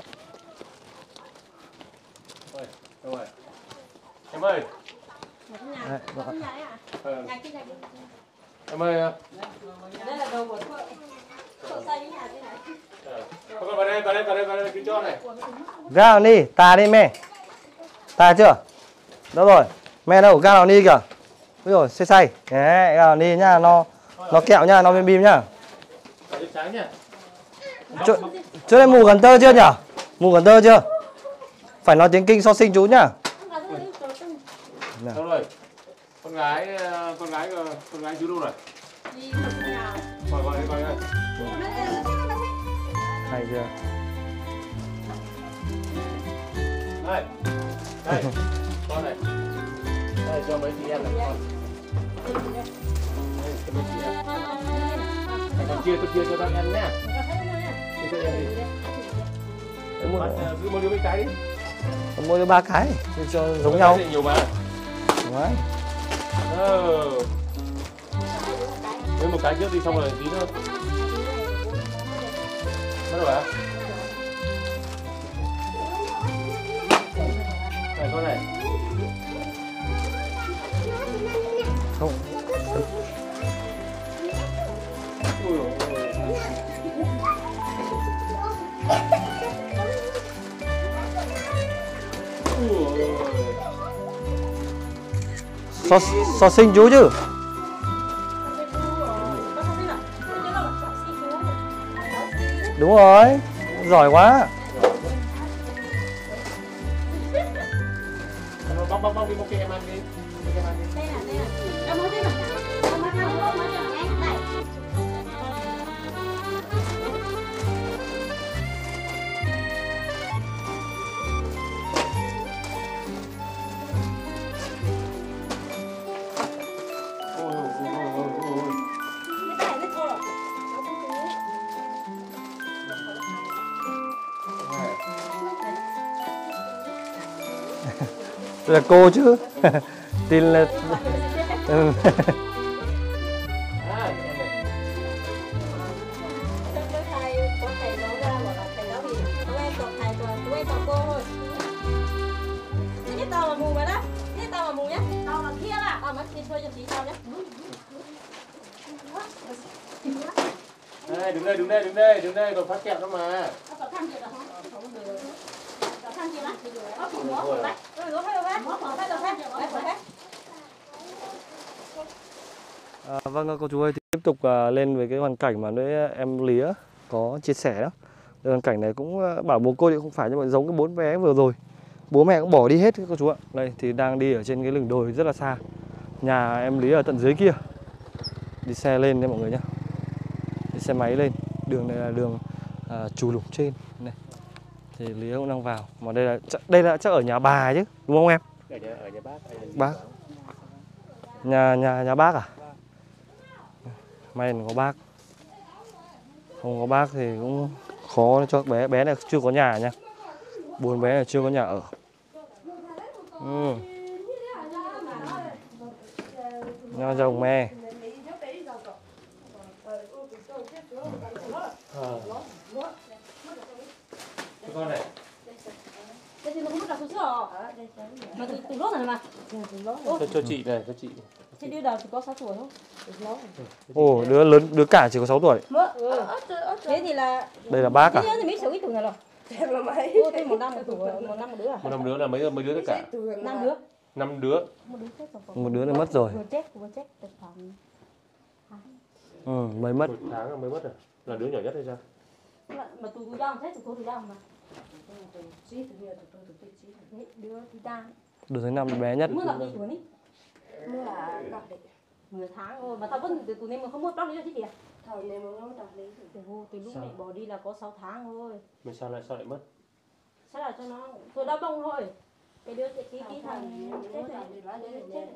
Speaker 3: Ôi, đâu rồi? Em ơi.
Speaker 2: Đấy, đó.
Speaker 3: Ờ. Em ơi.
Speaker 1: Đây là đồ của thợ. Thợ xây cái nhà thế này.
Speaker 3: Con vào đây, vào đây, vào đây, vào đây, cứ cho này.
Speaker 2: Ga nào đi, tà đi mẹ. Tà chưa? Đâu rồi? Mẹ đâu, ga nào đi kìa. Ôi rồi, xay xay. Đấy, ga nào đi nhá, nó nó kẹo nhá, nó bim bim nhá.
Speaker 3: Vào đi sáng nhá.
Speaker 2: Chỗ, chỗ này mù gần tơ chưa nhở? Mù gần tơ chưa? Phải nói tiếng Kinh so sinh chú nhá.
Speaker 3: Đâu rồi? Con gái, con gái, con gái chú đâu rồi?
Speaker 1: Đi vào nhà.
Speaker 3: Gọi gọi đi, gọi đi.
Speaker 2: Hay chưa?
Speaker 3: Đây, đây, con này. Đây, cho mấy chị em này con. Cái bên kia. Cái con chia, con chia cho các em nhá. Chia cho em đi.
Speaker 2: Em mua,
Speaker 3: Bắt, cứ mua đứa mấy cái đi.
Speaker 2: em mua cho ba cái cho, cho giống nhau.
Speaker 3: Nhiều mà.
Speaker 2: Đấy.
Speaker 3: Ờ. Lấy một cái trước đi xong rồi tí nữa. Bắt đầu hả? Này con này.
Speaker 2: Không.
Speaker 3: Ui dồi ôi. Ui dồi ôi.
Speaker 2: So, so sinh chú chứ. Đúng rồi, giỏi quá.
Speaker 3: Bóc bóc bóc đi, bóc cho em ăn đi. Bóc cho em ăn đi. Ôi ôi ôi ôi ôi ôi.
Speaker 2: Là cô chứ. Tin là ừ.
Speaker 3: À, em này. Đây, đứng đây, đứng đây, đứng đây, đứng đây, còn phát kẹo nữa mà.
Speaker 2: À, vâng cô chú ơi, thì tiếp tục à, lên với cái hoàn cảnh mà nãy em Lía có chia sẻ đó. Cái hoàn cảnh này cũng à, bảo bố cô thì không phải, nhưng mà giống cái bốn bé vừa rồi. Bố mẹ cũng bỏ đi hết cô chú ạ. Đây thì đang đi ở trên cái lưng đồi rất là xa. Nhà em Lý ở tận dưới kia. Đi xe lên nha mọi người nhé. Đi xe máy lên. Đường này là đường à, Chù Lủng trên này. Thì Lý cũng đang vào. Mà đây là đây là chắc ở nhà bà chứ, đúng không em?
Speaker 3: Ở nhà, ở nhà bác.
Speaker 2: Bác. Nhà nhà nhà bác à? May là có bác. Không có bác thì cũng khó cho bé. Bé này chưa có nhà nha. Bốn bé này chưa có nhà ở. Ừ. Nho rồng me.
Speaker 3: À. Con này.
Speaker 1: Mà từ từ lốt này mà.
Speaker 3: Cho, cho chị này, cho chị.
Speaker 1: Thế đứa đầu chỉ có sáu tuổi thôi.
Speaker 2: Ồ, đứa lớn, đứa cả chỉ có sáu tuổi.
Speaker 1: Ừ. Thế thì là
Speaker 2: Đây là bác à?
Speaker 1: thế thì mấy số ít tuổi này rồi. Ô, thế một năm một tuổi, một năm một đứa à?
Speaker 3: Một năm đứa là mấy mấy đứa tất cả?
Speaker 1: Năm đứa.
Speaker 3: Năm đứa.
Speaker 1: Một đứa chết rồi.
Speaker 2: Một đứa này mất rồi.
Speaker 1: Vừa chết, vừa chết được khoảng
Speaker 2: Ừ, mới mất.
Speaker 3: Một tháng là mới mất à? Là đứa nhỏ nhất hay sao?
Speaker 1: mà tụi tụi dòng thế tụi tôi tụi dòng mà. Đứa thì ta.
Speaker 2: Đứa thứ năm bé nhất.
Speaker 1: Mới gặp đi tuổi đi. Mới là gặp đi. Nửa tháng rồi mà tao vẫn từ tụi nên mà không mua tóc đi cho chứ kìa. Thời này mà nó đặt lấy từ từ lúc này bỏ đi là có sáu tháng thôi.
Speaker 3: Mà sao lại sao lại mất?
Speaker 1: Chắc là cho nó thôi đau bông thôi. Cái đứa cái ký ký thằng chết rồi.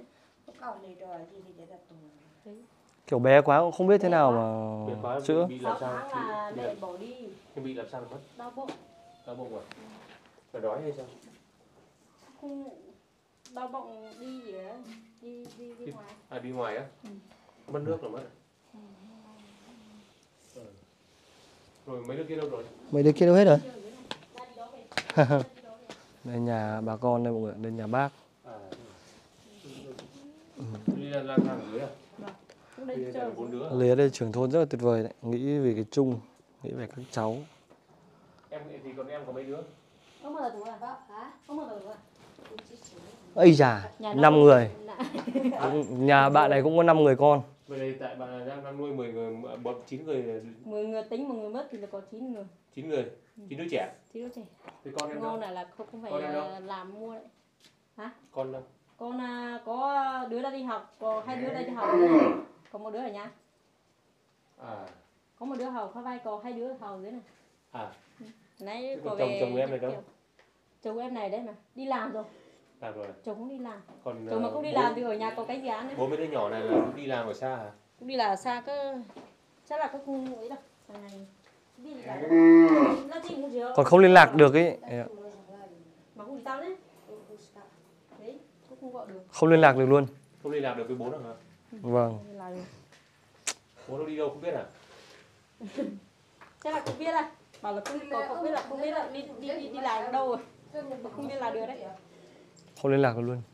Speaker 2: Kiểu bé quá cũng không biết thế nào
Speaker 3: Biết
Speaker 2: mà
Speaker 3: quá,
Speaker 2: chữa.
Speaker 3: bị làm
Speaker 1: sáu
Speaker 3: sao?
Speaker 1: tháng là
Speaker 3: Bị,
Speaker 1: mẹ bỏ đi.
Speaker 3: bị, bị làm sao mà mất?
Speaker 1: Đau bụng.
Speaker 3: Đau bụng à? Phải đói hay sao?
Speaker 1: Không đau bụng đi gì á, đi đi đi ngoài.
Speaker 3: À đi ngoài á?
Speaker 1: Ừ.
Speaker 3: Mất nước là mất. Ừ. Rồi mấy đứa kia đâu rồi?
Speaker 2: Mấy đứa kia đâu hết rồi? Đây nhà bà con đây mọi người, đây nhà bác.
Speaker 3: À. Ừ. Đi lang thang ở dưới à?
Speaker 1: Vâng.
Speaker 3: Đi là bốn đứa.
Speaker 2: Lý ở đây trưởng thôn rất là tuyệt vời đấy, nghĩ về cái chung, nghĩ về các cháu.
Speaker 3: Em thì còn em có mấy đứa?
Speaker 1: Không bao giờ tuổi à? Hả? Không bao giờ tuổi à?
Speaker 2: Ây già, năm người. Nhà bạn này cũng có năm người con.
Speaker 3: Vậy đây tại bạn đang đang nuôi mười người, bọn chín người.
Speaker 1: mười người tính một người mất thì là có chín người.
Speaker 3: chín người, chín đứa trẻ.
Speaker 1: chín đứa trẻ.
Speaker 3: Thì con em đâu?
Speaker 1: Ngon này là không không phải
Speaker 3: Con em đâu?
Speaker 1: làm mua đấy. Hả?
Speaker 3: Con đâu?
Speaker 1: Con à, có đứa đã đi học, có hai đứa đã đi học. Còn một đứa ở nhà.
Speaker 3: À.
Speaker 1: Có một đứa học khoa vai, có hai đứa học dưới này.
Speaker 3: À.
Speaker 1: Nãy
Speaker 3: Còn
Speaker 1: có
Speaker 3: chồng-
Speaker 1: về
Speaker 3: chồng em này đâu?
Speaker 1: Chồng em này đấy mà, đi làm rồi.
Speaker 3: Làm rồi.
Speaker 1: Chồng cũng đi làm.
Speaker 3: Còn
Speaker 1: Chồng mà không đi
Speaker 3: bố-
Speaker 1: làm thì ở nhà có cái dự án nữa.
Speaker 3: Bố mấy đứa nhỏ này là đi làm ở xa hả?
Speaker 1: Cũng đi là xa cơ, chắc là các khu ấy đâu. Thằng này đi là nó tìm không được.
Speaker 2: Còn không liên lạc được ấy.
Speaker 1: Mà không thì tao đấy. Đấy, cũng không gọi được.
Speaker 2: Không liên lạc được luôn.
Speaker 3: Không liên lạc được với bố nào hả?
Speaker 2: Vâng.
Speaker 1: Không liên lạc được.
Speaker 3: Bố nó đi đâu không biết à?
Speaker 1: Chắc là không biết à. Bảo là không, có, không biết là không biết là đi đi đi, đi làm ở đâu rồi. Mà không liên lạc được đấy.
Speaker 2: Không liên lạc được luôn.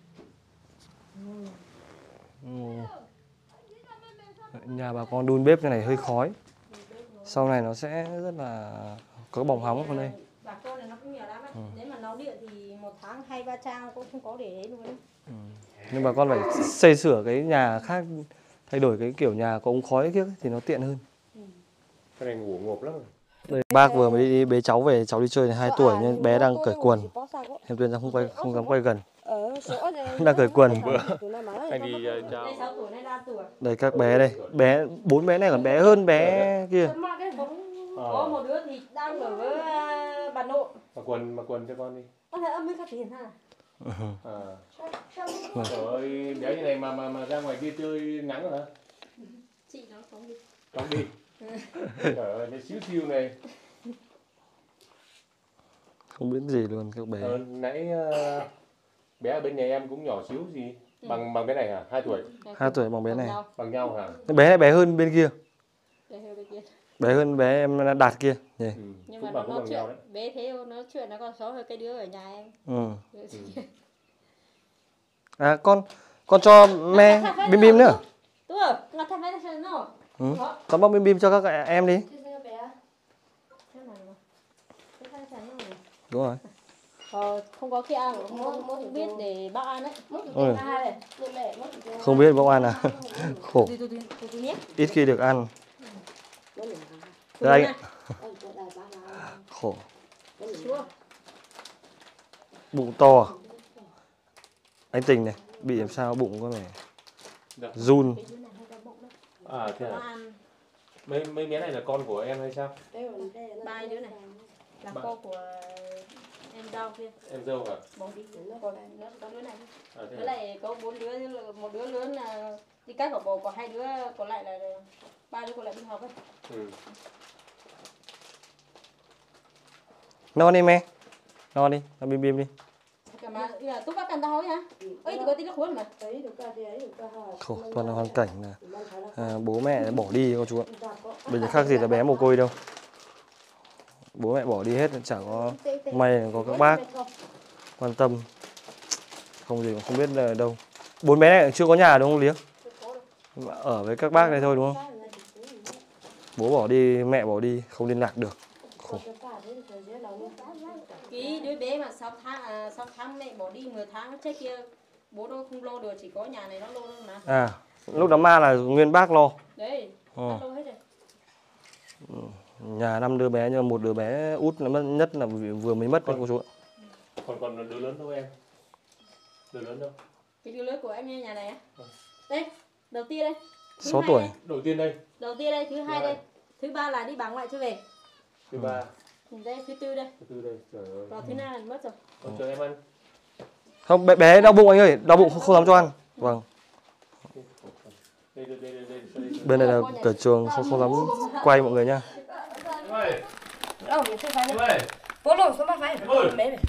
Speaker 2: Ừ. Nhà bà con đun bếp cái này hơi khói. Sau này nó sẽ rất là có bỏng hóng ở đây.
Speaker 1: Bà con này nó cũng nhiều lắm ấy.
Speaker 2: Ừ.
Speaker 1: Nếu mà nấu điện thì một tháng hai ba trang cũng không có để đấy luôn ấy.
Speaker 2: Ừ. Nhưng bà con phải xây sửa cái nhà khác, thay đổi cái kiểu nhà có ống khói kia thì nó tiện hơn.
Speaker 3: Cái này ngủ ngộp lắm.
Speaker 2: Đây, bác vừa mới đi bế cháu về, cháu đi chơi này hai tuổi nhưng bé đang cởi quần. Em Tuyên ra không quay không dám quay gần. Đang cởi quần.
Speaker 3: Anh đi uh, chào.
Speaker 1: Đây sáu tuổi, đây ba tuổi.
Speaker 2: Đây các bé đây, bé bốn bé này còn bé hơn bé kia.
Speaker 1: Có một đứa thì đang ở với uh, bà nội.
Speaker 3: Mặc quần, mặc quần cho con đi.
Speaker 1: Có thể âm mới phát tiền ha.
Speaker 3: À. Trời ơi, bé như này mà mà mà ra ngoài kia chơi nắng hả?
Speaker 1: Chị nó không đi.
Speaker 3: Không đi. Trời ơi, nó xíu xiu này.
Speaker 2: Không biết gì luôn các bé.
Speaker 3: Ờ, nãy uh, bé ở bên nhà em cũng nhỏ xíu gì?
Speaker 1: Ừ.
Speaker 3: Bằng bằng cái này hả? Hai tuổi.
Speaker 2: Hai tuổi bằng bé này.
Speaker 3: Bằng nhau hả?
Speaker 2: Bé này bé hơn bên kia.
Speaker 1: Đây hơi bên kia.
Speaker 2: Bé hơn bé em Đạt kia. Nhỉ?
Speaker 3: Ừ.
Speaker 1: Nhưng
Speaker 3: Cũng
Speaker 1: mà
Speaker 3: bằng
Speaker 1: nó
Speaker 3: cũng
Speaker 1: nói
Speaker 3: bằng
Speaker 1: chuyện,
Speaker 3: nhau đấy.
Speaker 1: bé thế nó chuyện nó còn xấu hơn cái đứa ở nhà em.
Speaker 2: Ừ.
Speaker 3: Ừ.
Speaker 2: À con con cho me bim bim nữa.
Speaker 1: Đúng rồi, ngọt thật phải là nó.
Speaker 2: Ừ. Con bóc bim bim cho các em đi. Đúng rồi.
Speaker 1: Ờ, không có khi ăn, không, không, không biết để bác ăn đấy.
Speaker 2: Ừ.
Speaker 1: Hai
Speaker 2: Không biết bóc ăn à? Khổ.
Speaker 1: Từ từ từ từ từ nhé.
Speaker 2: Ít khi được ăn.
Speaker 1: Từ
Speaker 2: Đây
Speaker 1: nha.
Speaker 2: anh. Khổ.
Speaker 1: Chua.
Speaker 2: Bụng to à? Anh Tình này, bị làm sao bụng có vẻ
Speaker 3: Được.
Speaker 2: run.
Speaker 3: À thế
Speaker 1: Nó
Speaker 3: à?
Speaker 1: ăn
Speaker 3: Mấy mấy bé này là con của em hay sao?
Speaker 1: ba đứa này là
Speaker 3: Ba.
Speaker 1: con của em dâu kia.
Speaker 3: Em dâu hả?
Speaker 1: Bố đi nó còn nó có đứa này.
Speaker 3: À thế
Speaker 1: Với
Speaker 3: à?
Speaker 1: lại có bốn đứa, một đứa lớn là đi cắt của bố, còn hai đứa còn lại là ba đứa còn lại đi học ấy.
Speaker 3: Ừ.
Speaker 2: No đi mẹ. No đi, nó bim bim đi.
Speaker 1: Cả mà là túc bác cần tao hả? Ấy thì có tí nó khuôn mà.
Speaker 2: Khổ, toàn là hoàn cảnh là à, bố mẹ bỏ đi cô chú ạ. Bây giờ khác gì là bé mồ côi đâu. Bố mẹ bỏ đi hết, chẳng có may có các bác quan tâm. Không gì mà không biết là đâu. Bốn bé này chưa có nhà đúng không Liếc? Ở với các bác này thôi đúng không? Bố bỏ đi, mẹ bỏ đi, không liên lạc được. Khổ.
Speaker 1: Cái đứa bé mà sáu tháng à, sáu tháng mẹ bỏ đi mười tháng trước kia bố nó không lo được, chỉ có nhà này nó lo thôi mà.
Speaker 2: À, lúc đó ma là nguyên bác lo.
Speaker 1: Đấy,
Speaker 2: Ừ.
Speaker 1: nó lo hết rồi.
Speaker 2: Nhà năm đứa bé nhưng mà một đứa bé út là mất nhất là vừa mới mất đấy cô chú ạ.
Speaker 3: Còn còn đứa lớn đâu em? Đứa lớn đâu?
Speaker 1: Cái đứa lớn của em như nhà này á. Đây, đầu tiên đây. Thứ
Speaker 2: sáu
Speaker 1: hai
Speaker 2: tuổi.
Speaker 1: đây.
Speaker 3: Đầu tiên đây.
Speaker 1: Đầu tiên đây, thứ hai
Speaker 3: Thứ hai.
Speaker 1: đây. Thứ ba là đi bà ngoại chưa về.
Speaker 3: Thứ ba.
Speaker 1: Nhìn đây, thứ tư đây.
Speaker 3: Thứ tư đây. Trời ơi.
Speaker 1: Còn thứ năm là mất rồi.
Speaker 3: Còn cho em ăn.
Speaker 2: Không, bé, bé đau bụng anh ơi, đau bụng không, không dám cho ăn. Vâng.
Speaker 3: Đây đây đây đây đây. đây.
Speaker 2: Bên này là cửa trường không không dám quay mọi người nha.
Speaker 3: Em ơi.
Speaker 1: Đâu, mình không phải
Speaker 3: Em
Speaker 1: nữa.
Speaker 3: ơi.
Speaker 1: Bố lộn xuống bác phải.
Speaker 3: Em ơi.
Speaker 1: Bé này.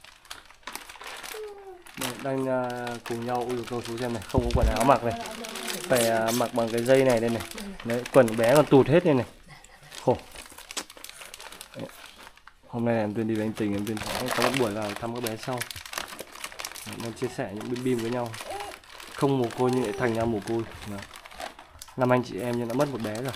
Speaker 2: Đang uh, cùng nhau ui cô chú xem này, không có quần áo mặc này. Phải uh, mặc bằng cái dây này đây này. Đấy, quần bé còn tụt hết đây này. Khổ. Đấy. Hôm nay em Tuyên đi với anh Tình, em Tuyên có một buổi vào thăm các bé sau. Đang chia sẻ những bim bim với nhau. Không mồ côi nhưng lại thành ra mồ côi. Đó. Năm anh chị em nhưng đã mất một bé rồi.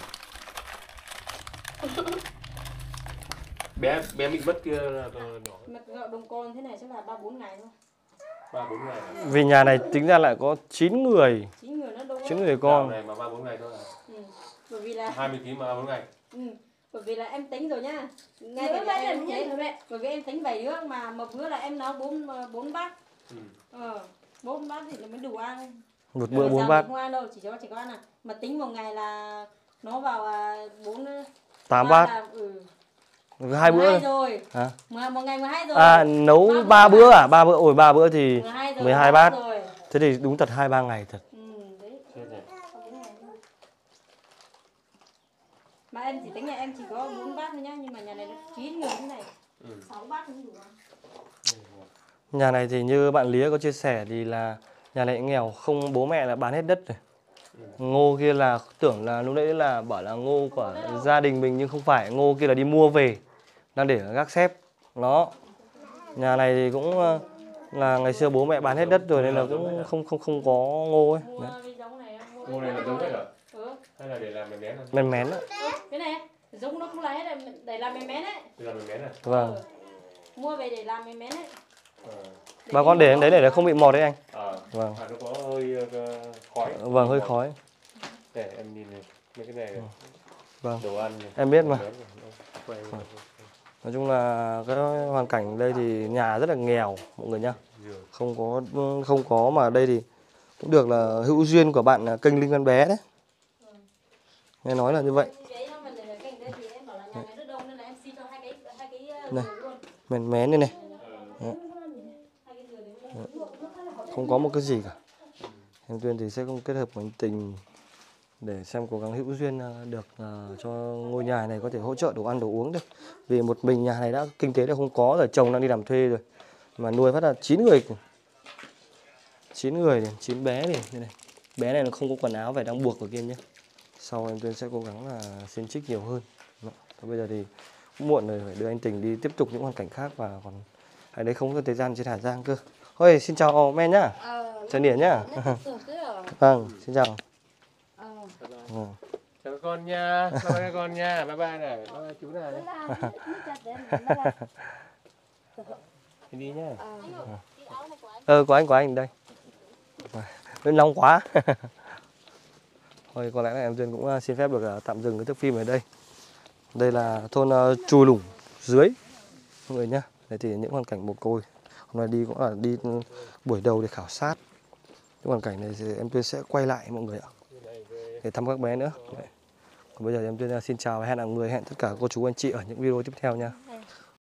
Speaker 3: Bé bé bị mất kia là nhỏ.
Speaker 1: Mà gạo đồng con thế này chắc là ba bốn ngày thôi.
Speaker 3: ba bốn ngày. À?
Speaker 2: Vì nhà này tính ra lại có chín người,
Speaker 1: chín người nó đâu
Speaker 2: chín
Speaker 1: có.
Speaker 2: người
Speaker 3: Con
Speaker 2: con.
Speaker 3: này mà ba bốn ngày thôi à?
Speaker 1: Ừ. Bởi vì là
Speaker 3: hai mươi ki lô gam mà ba bốn ngày.
Speaker 1: ừ. Bởi vì là em tính rồi nhá. Ngay cả nhà em thế. Bởi vì em tính bảy đứa mà một bữa là em nấu bốn bốn bát.
Speaker 3: Ừ.
Speaker 1: Ờ, bốn bát thì là mới đủ ăn.
Speaker 2: Một bữa
Speaker 1: Bây
Speaker 2: bốn
Speaker 1: giờ
Speaker 2: bát.
Speaker 1: mình không ăn đâu, chỉ cho chỉ có ăn à. Mà tính một ngày là nó vào à, bốn
Speaker 2: Tám
Speaker 1: ba
Speaker 2: bát.
Speaker 1: là, ừ,
Speaker 2: Hai bữa.
Speaker 1: rồi.
Speaker 2: Hả?
Speaker 1: Mà một ngày mười hai rồi.
Speaker 2: À nấu ba bữa à? Ba bữa, ôi ba bữa thì
Speaker 1: mười hai rồi,
Speaker 2: mười hai bát.
Speaker 1: rồi.
Speaker 2: Thế thì đúng thật hai ba ngày thật.
Speaker 1: Ừ, đấy.
Speaker 3: Chết rồi.
Speaker 1: Mà em chỉ tính nhà em chỉ có bốn bát thôi nhá, nhưng mà nhà này nó chín người thế này.
Speaker 3: Ừ.
Speaker 1: sáu bát cũng đủ.
Speaker 2: Nhà này thì như bạn Lía có chia sẻ thì là nhà này nghèo, không bố mẹ là bán hết đất rồi. Ngô kia là tưởng là lúc nãy là bảo là ngô của gia đình mình nhưng không phải, ngô kia là đi mua về đang để ở gác xép. Nó nhà này thì cũng ờ, là ngày xưa bố mẹ bán hết đất rồi nên là cũng không không không có ngô ấy. Đấy.
Speaker 3: Ngô này là giống hết hả?
Speaker 1: Ừ.
Speaker 3: Hay là để làm mén mén thôi?
Speaker 2: Men mén đó.
Speaker 1: Ừ, cái này giống nó không là hết rồi, để làm mén mén đấy.
Speaker 3: Để làm mén mén à?
Speaker 2: Vâng.
Speaker 1: Mua về để làm mén mén đấy.
Speaker 3: Ờ.
Speaker 2: Bà con để đến đấy để nó không bị mọt đấy anh.
Speaker 3: À,
Speaker 2: Vâng.
Speaker 3: à, nó có hơi uh, khói.
Speaker 2: Vâng, hơi khói.
Speaker 3: Để em nhìn này, mấy cái này này.
Speaker 2: Vâng.
Speaker 3: Đồ ăn này.
Speaker 2: Em biết mà.
Speaker 3: Quay.
Speaker 2: Nói chung là cái hoàn cảnh đây thì nhà rất là nghèo mọi người nhá. Không có không có mà đây thì cũng được là hữu duyên của bạn kênh Linh Con Bé đấy. Nghe nói là như vậy. Này, mén mén đây này. Đấy. Đấy. Không có một cái gì cả. Em Tuyên thì sẽ không kết hợp với anh Tình để xem cố gắng hữu duyên được uh, cho ngôi nhà này có thể hỗ trợ đồ ăn đồ uống được. Vì một mình nhà này đã kinh tế đã không có rồi, chồng đang đi làm thuê rồi. Mà nuôi phát là chín người. chín người này, chín bé này, như này. Bé này nó không có quần áo phải đang buộc ở kia nhé. Sau em Tuyên sẽ cố gắng là xin trích nhiều hơn. Đó. Bây giờ thì cũng muộn rồi, phải đưa anh Tình đi tiếp tục những hoàn cảnh khác và còn ở đây không có thời gian trên Hà Giang cơ. Thôi xin chào men nhá. Chào Điển nhá. Vâng, xin chào. Ừ.
Speaker 3: Chào các con nha, bye bye các con nha, bye bye này, bye bye chú này. Đi đi nhá.
Speaker 2: Ờ, của anh, của anh đây. Nó nóng quá. Thôi có lẽ là em Duyên cũng xin phép được tạm dừng cái thước phim ở đây. Đây là thôn uh, Chùa Lủng dưới mọi người nhá. Đây thì những hoàn cảnh mồ côi. Hôm nay đi cũng là đi buổi đầu để khảo sát. Những hoàn cảnh này thì em Tuyên sẽ quay lại mọi người ạ. Để thăm các bé nữa. Đấy. Còn bây giờ em Tuyên xin chào và hẹn gặp người hẹn tất cả cô chú anh chị ở những video tiếp theo nha.